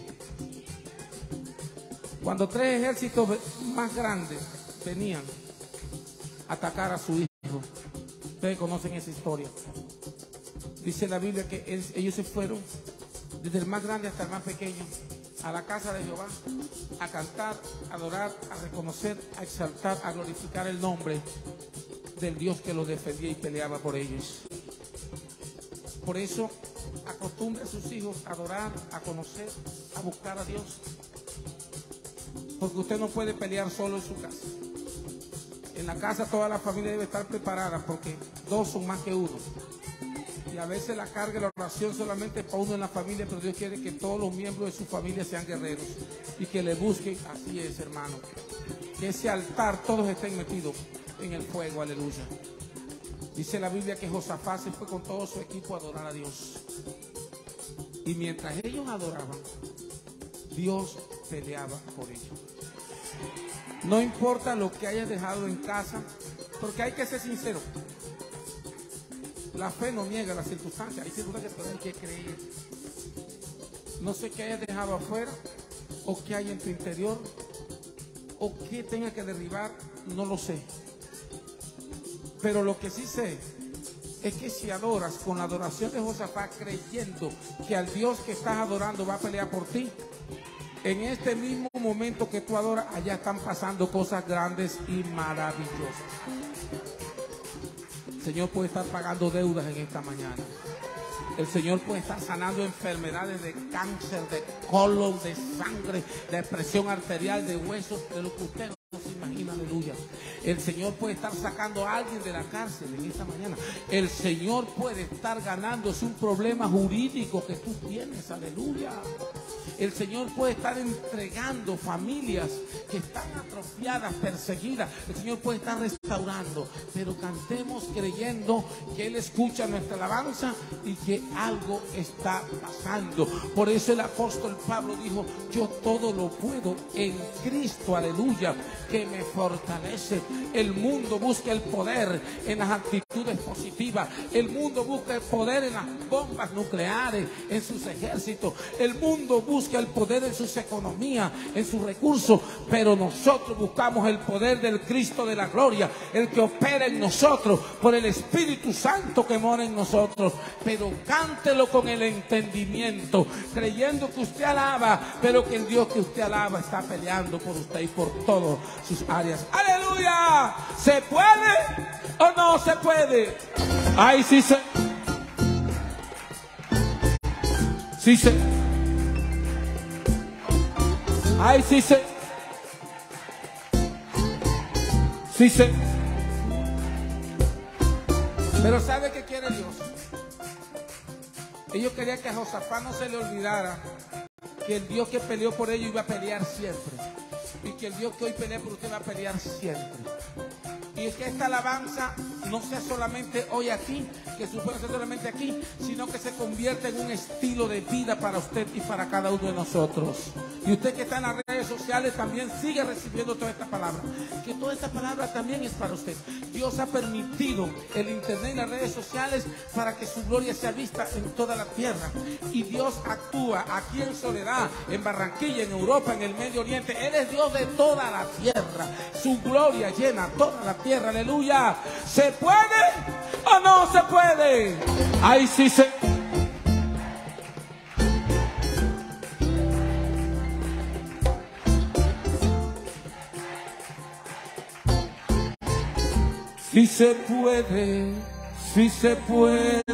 Cuando 3 ejércitos más grandes venían a atacar a su hijo. Ustedes conocen esa historia. Dice la Biblia que ellos se fueron, desde el más grande hasta el más pequeño, a la casa de Jehová, a cantar, a adorar, a reconocer, a exaltar, a glorificar el nombre del Dios que los defendía y peleaba por ellos. Por eso, acostumbre a sus hijos a adorar, a conocer, a buscar a Dios. Porque usted no puede pelear solo en su casa. En la casa toda la familia debe estar preparada, porque dos son más que uno. Y a veces la carga de la oración solamente es para uno en la familia, pero Dios quiere que todos los miembros de su familia sean guerreros y que le busquen. Así es, hermano. Que ese altar todos estén metidos en el fuego, aleluya. Dice la Biblia que Josafat se fue con todo su equipo a adorar a Dios. Y mientras ellos adoraban, Dios peleaba por ellos. No importa lo que hayas dejado en casa, porque hay que ser sincero. La fe no niega las circunstancias. Hay circunstancias, pero hay que creer. No sé qué hayas dejado afuera, o qué hay en tu interior, o qué tenga que derribar, no lo sé. Pero lo que sí sé es que si adoras con la adoración de Josafat, creyendo que al Dios que estás adorando va a pelear por ti, en este mismo momento que tú adoras, allá están pasando cosas grandes y maravillosas. El Señor puede estar pagando deudas en esta mañana. El Señor puede estar sanando enfermedades de cáncer, de colon, de sangre, de presión arterial, de huesos, de lo que usted no se imagina, aleluya. El Señor puede estar sacando a alguien de la cárcel en esta mañana. El Señor puede estar ganándose un problema jurídico que tú tienes, aleluya. El Señor puede estar entregando familias que están atrofiadas, perseguidas. El Señor puede estar restaurando. Pero cantemos creyendo que Él escucha nuestra alabanza y que algo está pasando. Por eso el apóstol Pablo dijo: yo todo lo puedo en Cristo, aleluya, que me fortalece. El mundo busca el poder en las actitudes positivas. El mundo busca el poder en las bombas nucleares, en sus ejércitos. El mundo busca el poder en sus economías, en sus recursos, pero nosotros buscamos el poder del Cristo de la gloria, el que opera en nosotros por el Espíritu Santo que mora en nosotros. Pero cántelo con el entendimiento, creyendo que usted alaba, pero que el Dios que usted alaba está peleando por usted y por todas sus áreas. ¡Aleluya! ¿Se puede o no se puede? ¡Ay, sí se! Sí se... ¡Ay, sí se! Sí se... Pero ¿sabe qué quiere Dios? Ellos querían que a Josafat no se le olvidara que el Dios que peleó por ellos iba a pelear siempre. Y que el Dios que hoy pelea por usted va a pelear siempre. Y es que esta alabanza no sea solamente hoy aquí, que supone ser solamente aquí, sino que se convierta en un estilo de vida para usted y para cada uno de nosotros. Y usted que está en las redes sociales también sigue recibiendo toda esta palabra. Que toda esta palabra también es para usted. Dios ha permitido el internet y las redes sociales para que su gloria sea vista en toda la tierra. Y Dios actúa aquí en Soledad, en Barranquilla, en Europa, en el Medio Oriente. Él es Dios de toda la tierra. Su gloria llena toda la tierra. Aleluya. ¿Se puede o no se puede? Ahí sí se... Sí se puede, sí se puede.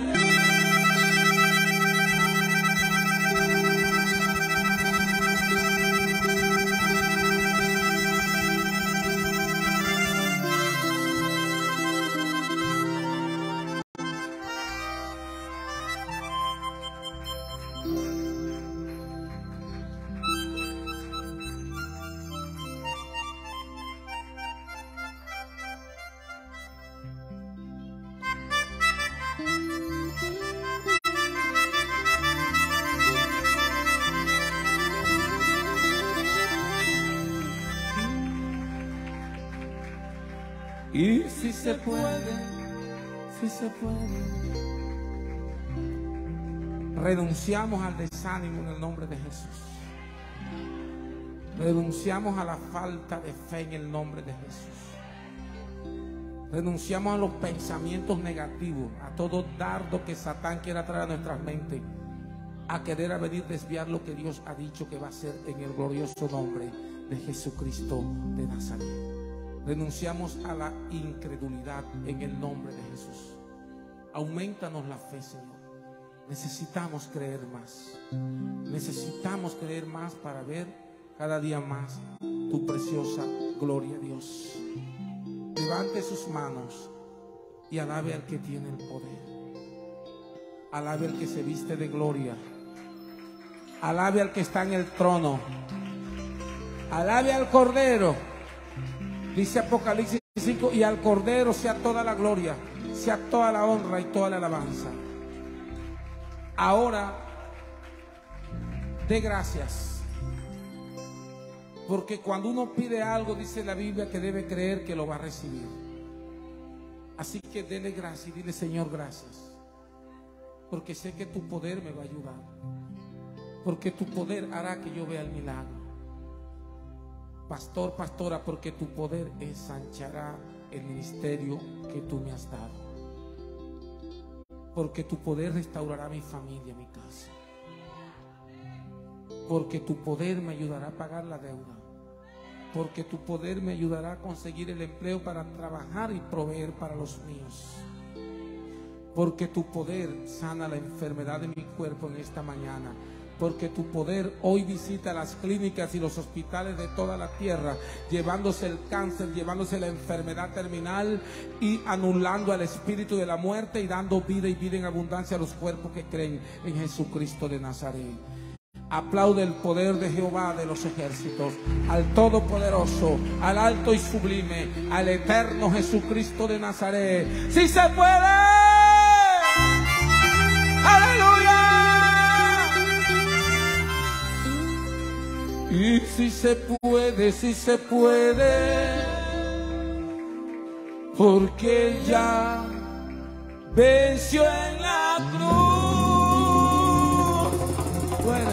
Y si se puede, si se puede. Renunciamos al desánimo en el nombre de Jesús. Renunciamos a la falta de fe en el nombre de Jesús. Renunciamos a los pensamientos negativos, a todo dardo que Satán quiera traer a nuestras mentes, a querer venir desviar lo que Dios ha dicho que va a hacer en el glorioso nombre de Jesucristo de Nazaret. Renunciamos a la incredulidad en el nombre de Jesús. Aumentanos la fe, Señor. Necesitamos creer más. Necesitamos creer más para ver cada día más tu preciosa gloria, Dios. Levante sus manos y alabe al que tiene el poder. Alabe al que se viste de gloria. Alabe al que está en el trono. Alabe al Cordero. Dice Apocalipsis 5, y al Cordero sea toda la gloria, sea toda la honra y toda la alabanza. Ahora, dé gracias. Porque cuando uno pide algo, dice la Biblia que debe creer que lo va a recibir. Así que dele gracias y dile: Señor, gracias. Porque sé que tu poder me va a ayudar. Porque tu poder hará que yo vea el milagro. Pastor, pastora, porque tu poder ensanchará el ministerio que tú me has dado. Porque tu poder restaurará mi familia, mi casa. Porque tu poder me ayudará a pagar la deuda. Porque tu poder me ayudará a conseguir el empleo para trabajar y proveer para los míos. Porque tu poder sana la enfermedad de mi cuerpo en esta mañana. Porque tu poder hoy visita las clínicas y los hospitales de toda la tierra, llevándose el cáncer, llevándose la enfermedad terminal y anulando al espíritu de la muerte y dando vida y vida en abundancia a los cuerpos que creen en Jesucristo de Nazaret. Aplaude el poder de Jehová de los ejércitos, al Todopoderoso, al alto y sublime, al eterno Jesucristo de Nazaret. ¡Sí se puede! ¡Aleluya! Y si se puede, porque ya venció en la cruz. Bueno.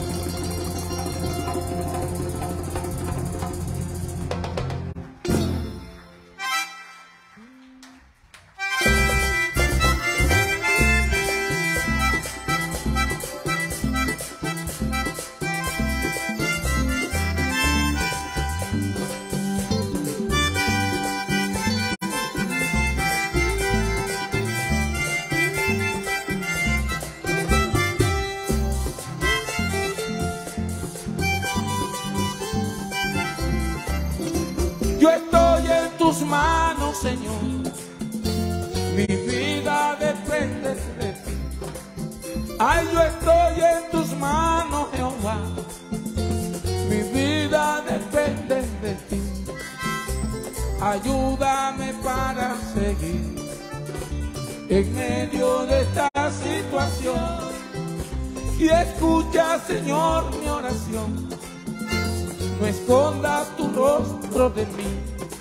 Yo estoy en tus manos, Señor. Mi vida depende de ti. Ay, yo estoy en tus manos, Jehová. Mi vida depende de ti. Ayúdame para seguir en medio de esta situación. Y escucha, Señor, mi oración. No escondas tu rostro de mí.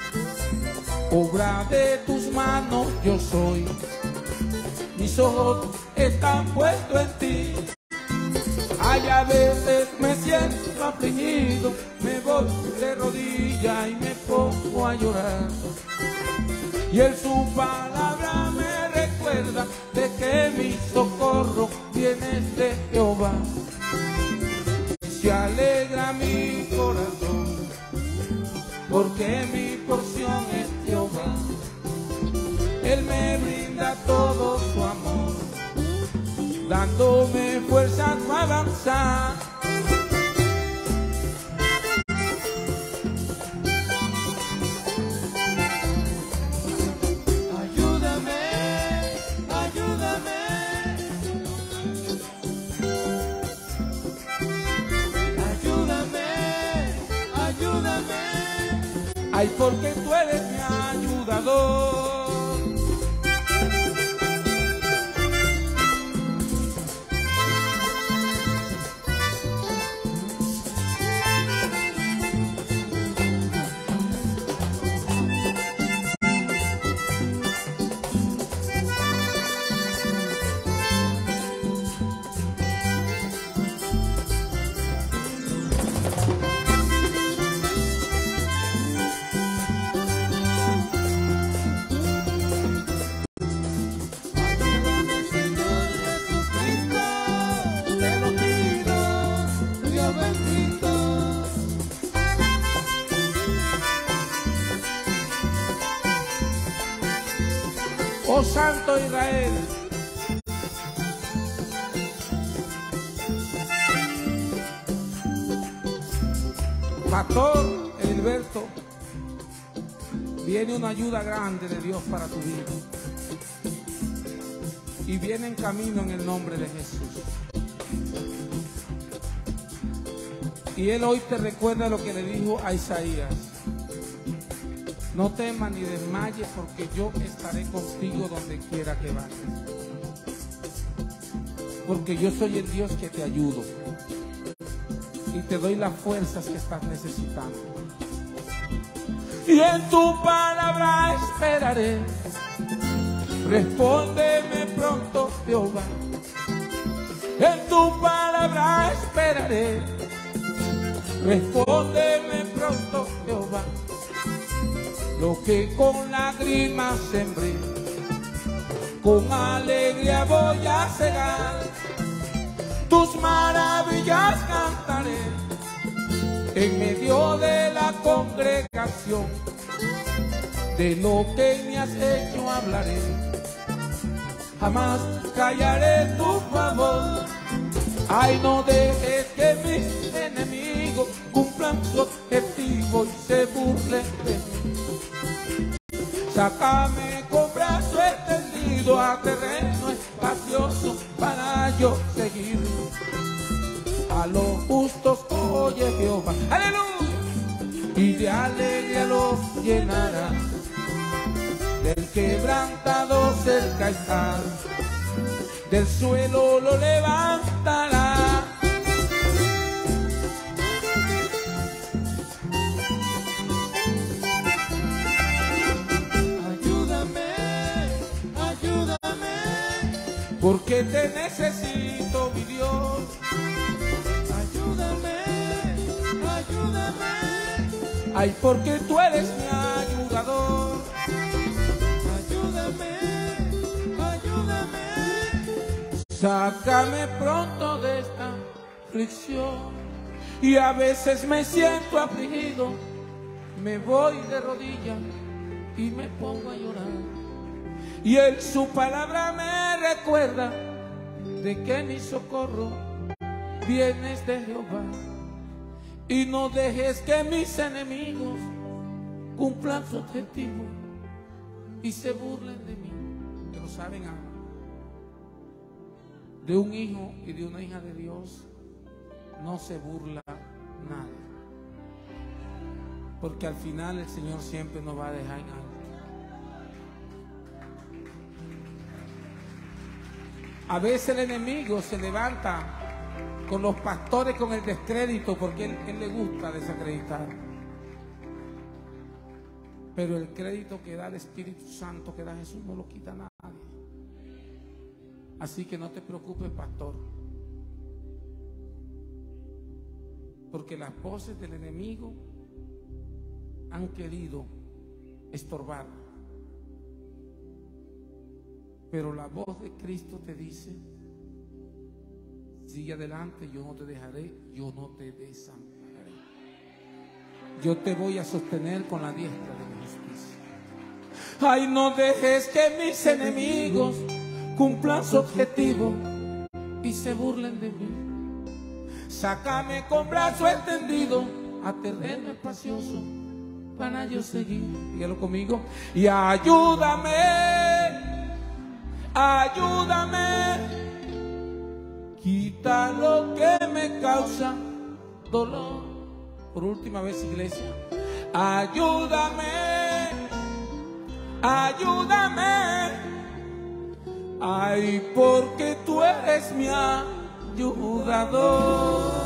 Obra de tus manos yo soy. Mis ojos están puestos en ti. Ay, a veces me siento afligido, me voy de rodillas y me pongo a llorar. Y en su palabra me recuerda de que mi socorro viene de Jehová. Se alegra mi corazón, porque mi porción es Jehová. Él me brinda todo su amor, dándome fuerzas para avanzar. Ay, porque tú eres mi ayudador. Oh Santo Israel. Pastor Heriberto, viene una ayuda grande de Dios para tu vida. Y viene en camino en el nombre de Jesús. Y Él hoy te recuerda lo que le dijo a Isaías. No temas ni desmayes, porque yo estaré contigo donde quiera que vayas. Porque yo soy el Dios que te ayudo y te doy las fuerzas que estás necesitando. Y en tu palabra esperaré. Respóndeme pronto, Jehová. En tu palabra esperaré. Respóndeme pronto, Jehová. Lo que con lágrimas sembré, con alegría voy a cegar. Tus maravillas cantaré en medio de la congregación. De lo que me has hecho hablaré, jamás callaré tu favor. Ay, no dejes que mis enemigos cumplan su objetivo y se burlen de mí. Sácame con brazo extendido a terreno espacioso para yo seguir. A los justos oye Jehová, aleluya, y de alegría los llenará. Del quebrantado cerca está, del suelo lo levantará. Ayúdame, ayúdame, porque te necesito, mi Dios. Ayúdame, ayúdame, ay, porque tú eres mi ayudador. Ayúdame, ayúdame, sácame pronto de esta aflicción. Y a veces me siento afligido, me voy de rodillas y me pongo a llorar. Y en su palabra me recuerda de que mi socorro viene de Jehová. Y no dejes que mis enemigos cumplan su objetivo y se burlen de mí. Pero saben algo, de un hijo y de una hija de Dios no se burla nadie, porque al final el Señor siempre nos va a dejar en alto. A veces el enemigo se levanta con los pastores con el descrédito, porque él le gusta desacreditar. Pero el crédito que da el Espíritu Santo, que da Jesús, no lo quita nadie. Así que no te preocupes, pastor, porque las voces del enemigo han querido estorbar, pero la voz de Cristo te dice: sigue adelante, yo no te dejaré, yo no te desampararé. Yo te voy a sostener con la diestra de mi justicia. Ay, no dejes que mis enemigos cumplan su objetivo y se burlen de mí. Sácame con brazo extendido a terreno espacioso para yo seguir. Dígalo conmigo. Y ayúdame, ayúdame, quita lo que me causa dolor. Por última vez, iglesia. Ayúdame, ayúdame, ay, porque tú eres mi ayudador.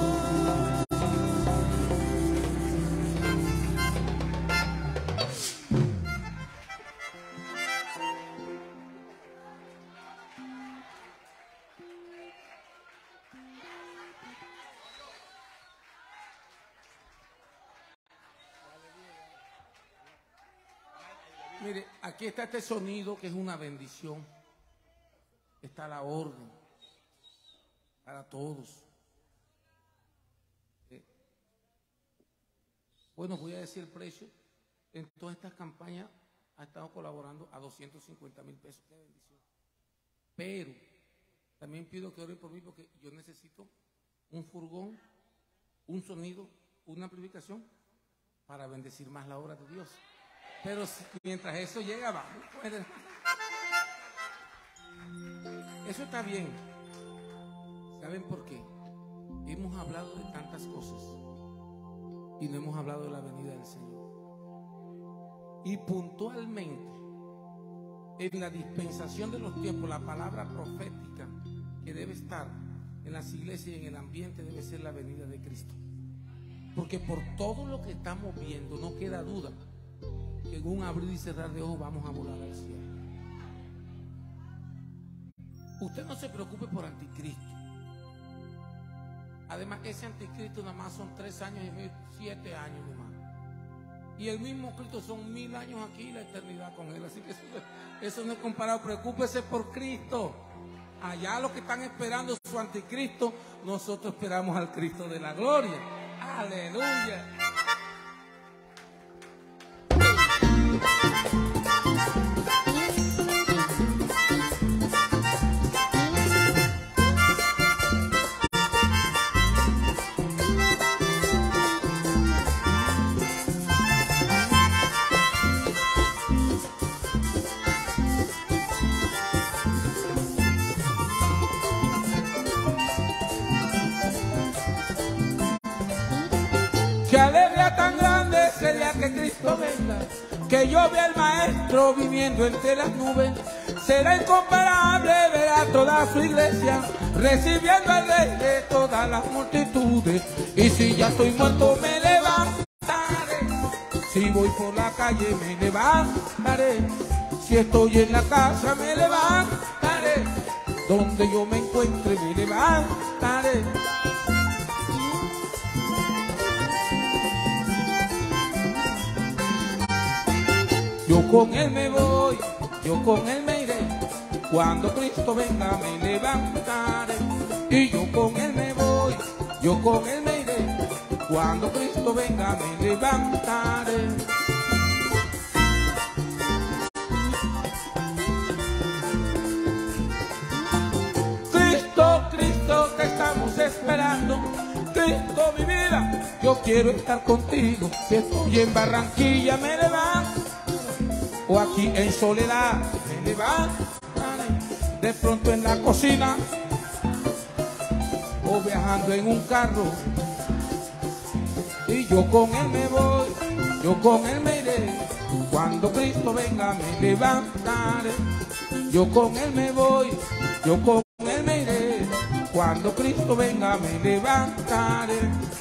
Mire, aquí está este sonido que es una bendición. Está la orden para todos. Bueno, voy a decir el precio. En todas estas campañas ha estado colaborando a 250,000 pesos. ¡Qué bendición! Pero también pido que oren por mí porque yo necesito un furgón, un sonido, una amplificación para bendecir más la obra de Dios. Pero mientras eso llega, vamos. Eso está bien. ¿Saben por qué? Hemos hablado de tantas cosas y no hemos hablado de la venida del Señor. Y puntualmente, en la dispensación de los tiempos, la palabra profética que debe estar en las iglesias y en el ambiente debe ser la venida de Cristo. Porque por todo lo que estamos viendo, no queda duda que en un abrir y cerrar de ojos vamos a volar al cielo. Usted no se preocupe por anticristo. Además, ese anticristo nada más son 3 años y medio, 7 años nomás. Y el mismo Cristo son 1000 años aquí y la eternidad con él. Así que eso no es comparado. Preocúpese por Cristo. Allá los que están esperando su anticristo, nosotros esperamos al Cristo de la gloria. Aleluya. Qué alegría tan grande sería que Cristo venga, que yo vea al Maestro viviendo entre las nubes. Será incomparable ver a toda su iglesia recibiendo al Rey de todas las multitudes. Y si ya estoy muerto me levantaré, si voy por la calle me levantaré, si estoy en la casa me levantaré, donde yo me encuentre me levantaré. Yo con él me voy, yo con él me iré, cuando Cristo venga me levantaré. Y yo con él me voy, yo con él me iré, cuando Cristo venga me levantaré. Cristo, Cristo, te estamos esperando. Cristo, mi vida, yo quiero estar contigo. Si estoy en Barranquilla me levanto, o aquí en soledad me levantaré, de pronto en la cocina o viajando en un carro. Y yo con él me voy, yo con él me iré, cuando Cristo venga me levantaré. Yo con él me voy, yo con él me iré, cuando Cristo venga me levantaré.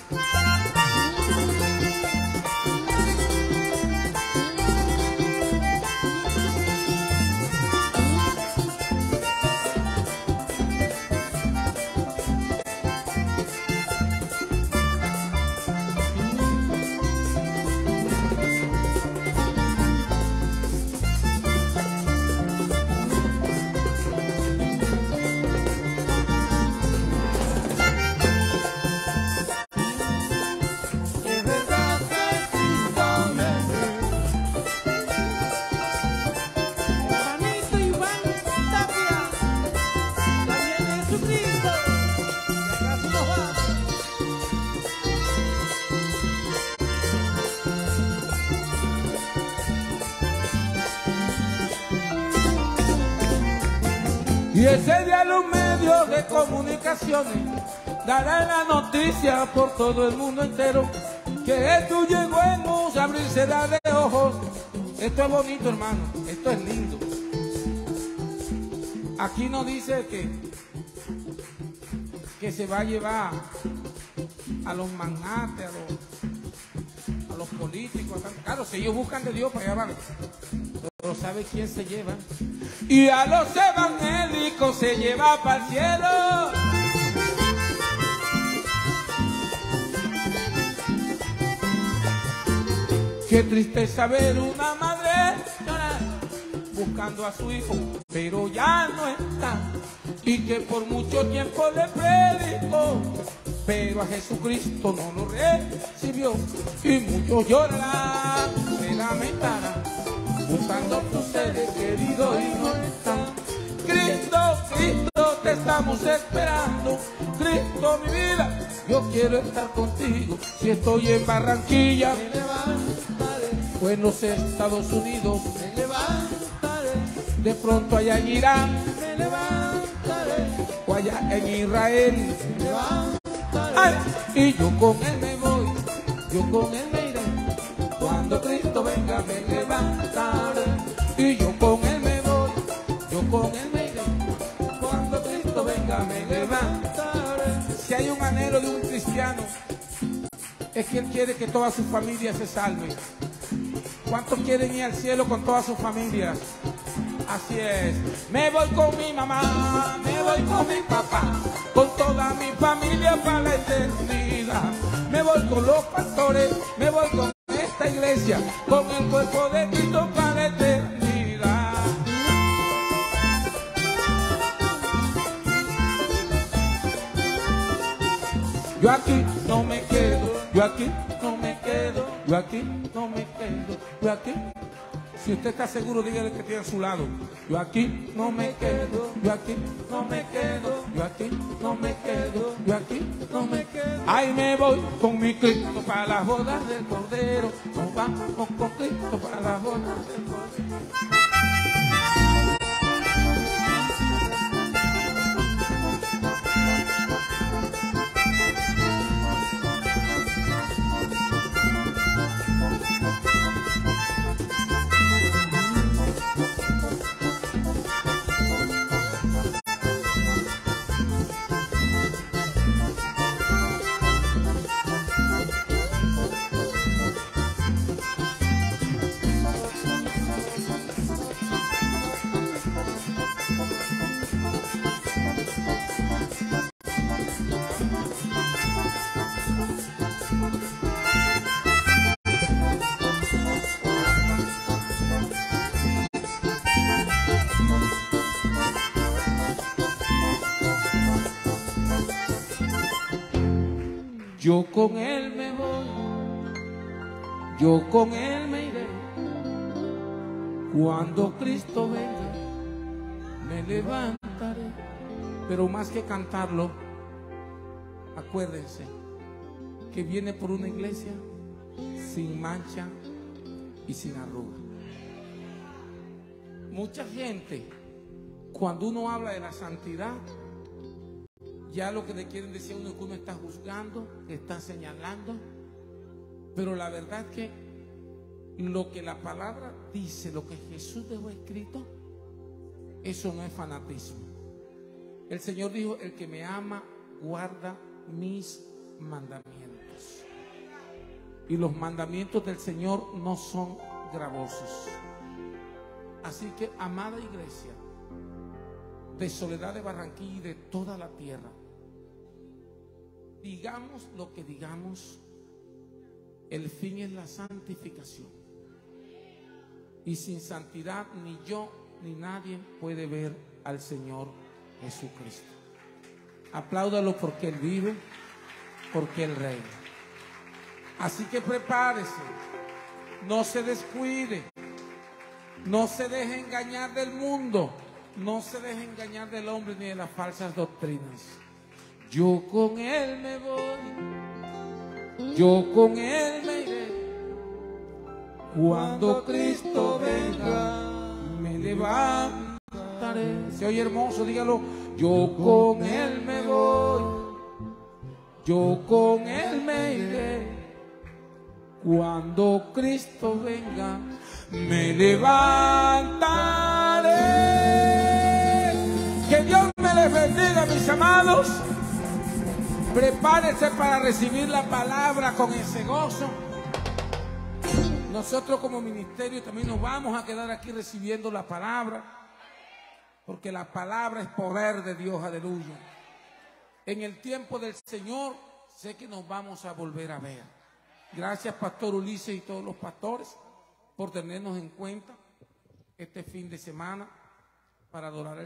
Y ese día los medios de comunicaciones darán la noticia por todo el mundo entero que tú llegó en un abrir y cerrar de ojos. Esto es bonito, hermano, esto es lindo. Aquí no dice que se va a llevar a los magnates, a los políticos. Claro, si ellos buscan de Dios, para allá van. Pero ¿sabe quién se lleva? Y a los evangélicos se lleva para el cielo. Qué tristeza ver una madre llorar buscando a su hijo, pero ya no está. Y que por mucho tiempo le predicó, pero a Jesucristo no lo recibió. Y muchos llorarán, se lamentarán, buscando tus seres queridos y no están. Cristo, Cristo, te estamos esperando. Cristo, mi vida, yo quiero estar contigo. Si estoy en Barranquilla, me levantaré. O en los Estados Unidos, me levantaré. De pronto allá en Irán, me levantaré. O allá en Israel, me levantaré. Ay, y yo con él me voy, yo con él me iré. Cuando Cristo venga me levantaré. Y yo con él me voy, yo con él me iré. Cuando Cristo venga me levantaré. Si hay un anhelo de un cristiano, es que él quiere que toda su familia se salve. ¿Cuántos quieren ir al cielo con todas sus familias? Así es. Me voy con mi mamá, me voy con mi papá, con toda mi familia para la eternidad. Me voy con los pastores, me voy con esta iglesia, con el cuerpo de Cristo para la eternidad. Yo aquí no me quedo, yo aquí no me quedo, yo aquí no me quedo, yo aquí. Si usted está seguro, dígale que tiene a su lado. Yo aquí no me quedo, yo aquí no me quedo, yo aquí no me quedo, yo aquí no me quedo. Ahí me voy con mi Cristo para las bodas del Cordero. Nos vamos con Cristo para las bodas del Cordero. Yo con él me voy, yo con él me iré. Cuando Cristo venga, me levantaré. Pero más que cantarlo, acuérdense que viene por una iglesia sin mancha y sin arruga. Mucha gente, cuando uno habla de la santidad, ya lo que le quieren decir a uno es que uno está juzgando, que está señalando. Pero la verdad es que lo que la palabra dice, lo que Jesús dejó escrito, eso no es fanatismo. El Señor dijo: el que me ama guarda mis mandamientos. Y los mandamientos del Señor no son gravosos. Así que, amada iglesia de Soledad de Barranquilla y de toda la tierra, digamos lo que digamos, el fin es la santificación. Y sin santidad ni yo ni nadie puede ver al Señor Jesucristo. Apláudalo porque Él vive, porque Él reina. Así que prepárese, no se descuide, no se deje engañar del mundo, no se deje engañar del hombre ni de las falsas doctrinas. Yo con Él me voy, yo con Él me iré. Cuando Cristo venga, me levantaré. Se oye hermoso, dígalo. Yo con Él me voy, yo con Él me iré. Cuando Cristo venga, me levantaré. Que Dios me les bendiga, mis amados. Prepárese para recibir la palabra con ese gozo. Nosotros como ministerio también nos vamos a quedar aquí recibiendo la palabra, porque la palabra es poder de Dios, aleluya. En el tiempo del Señor sé que nos vamos a volver a ver. Gracias, Pastor Ulises y todos los pastores, por tenernos en cuenta este fin de semana para adorar al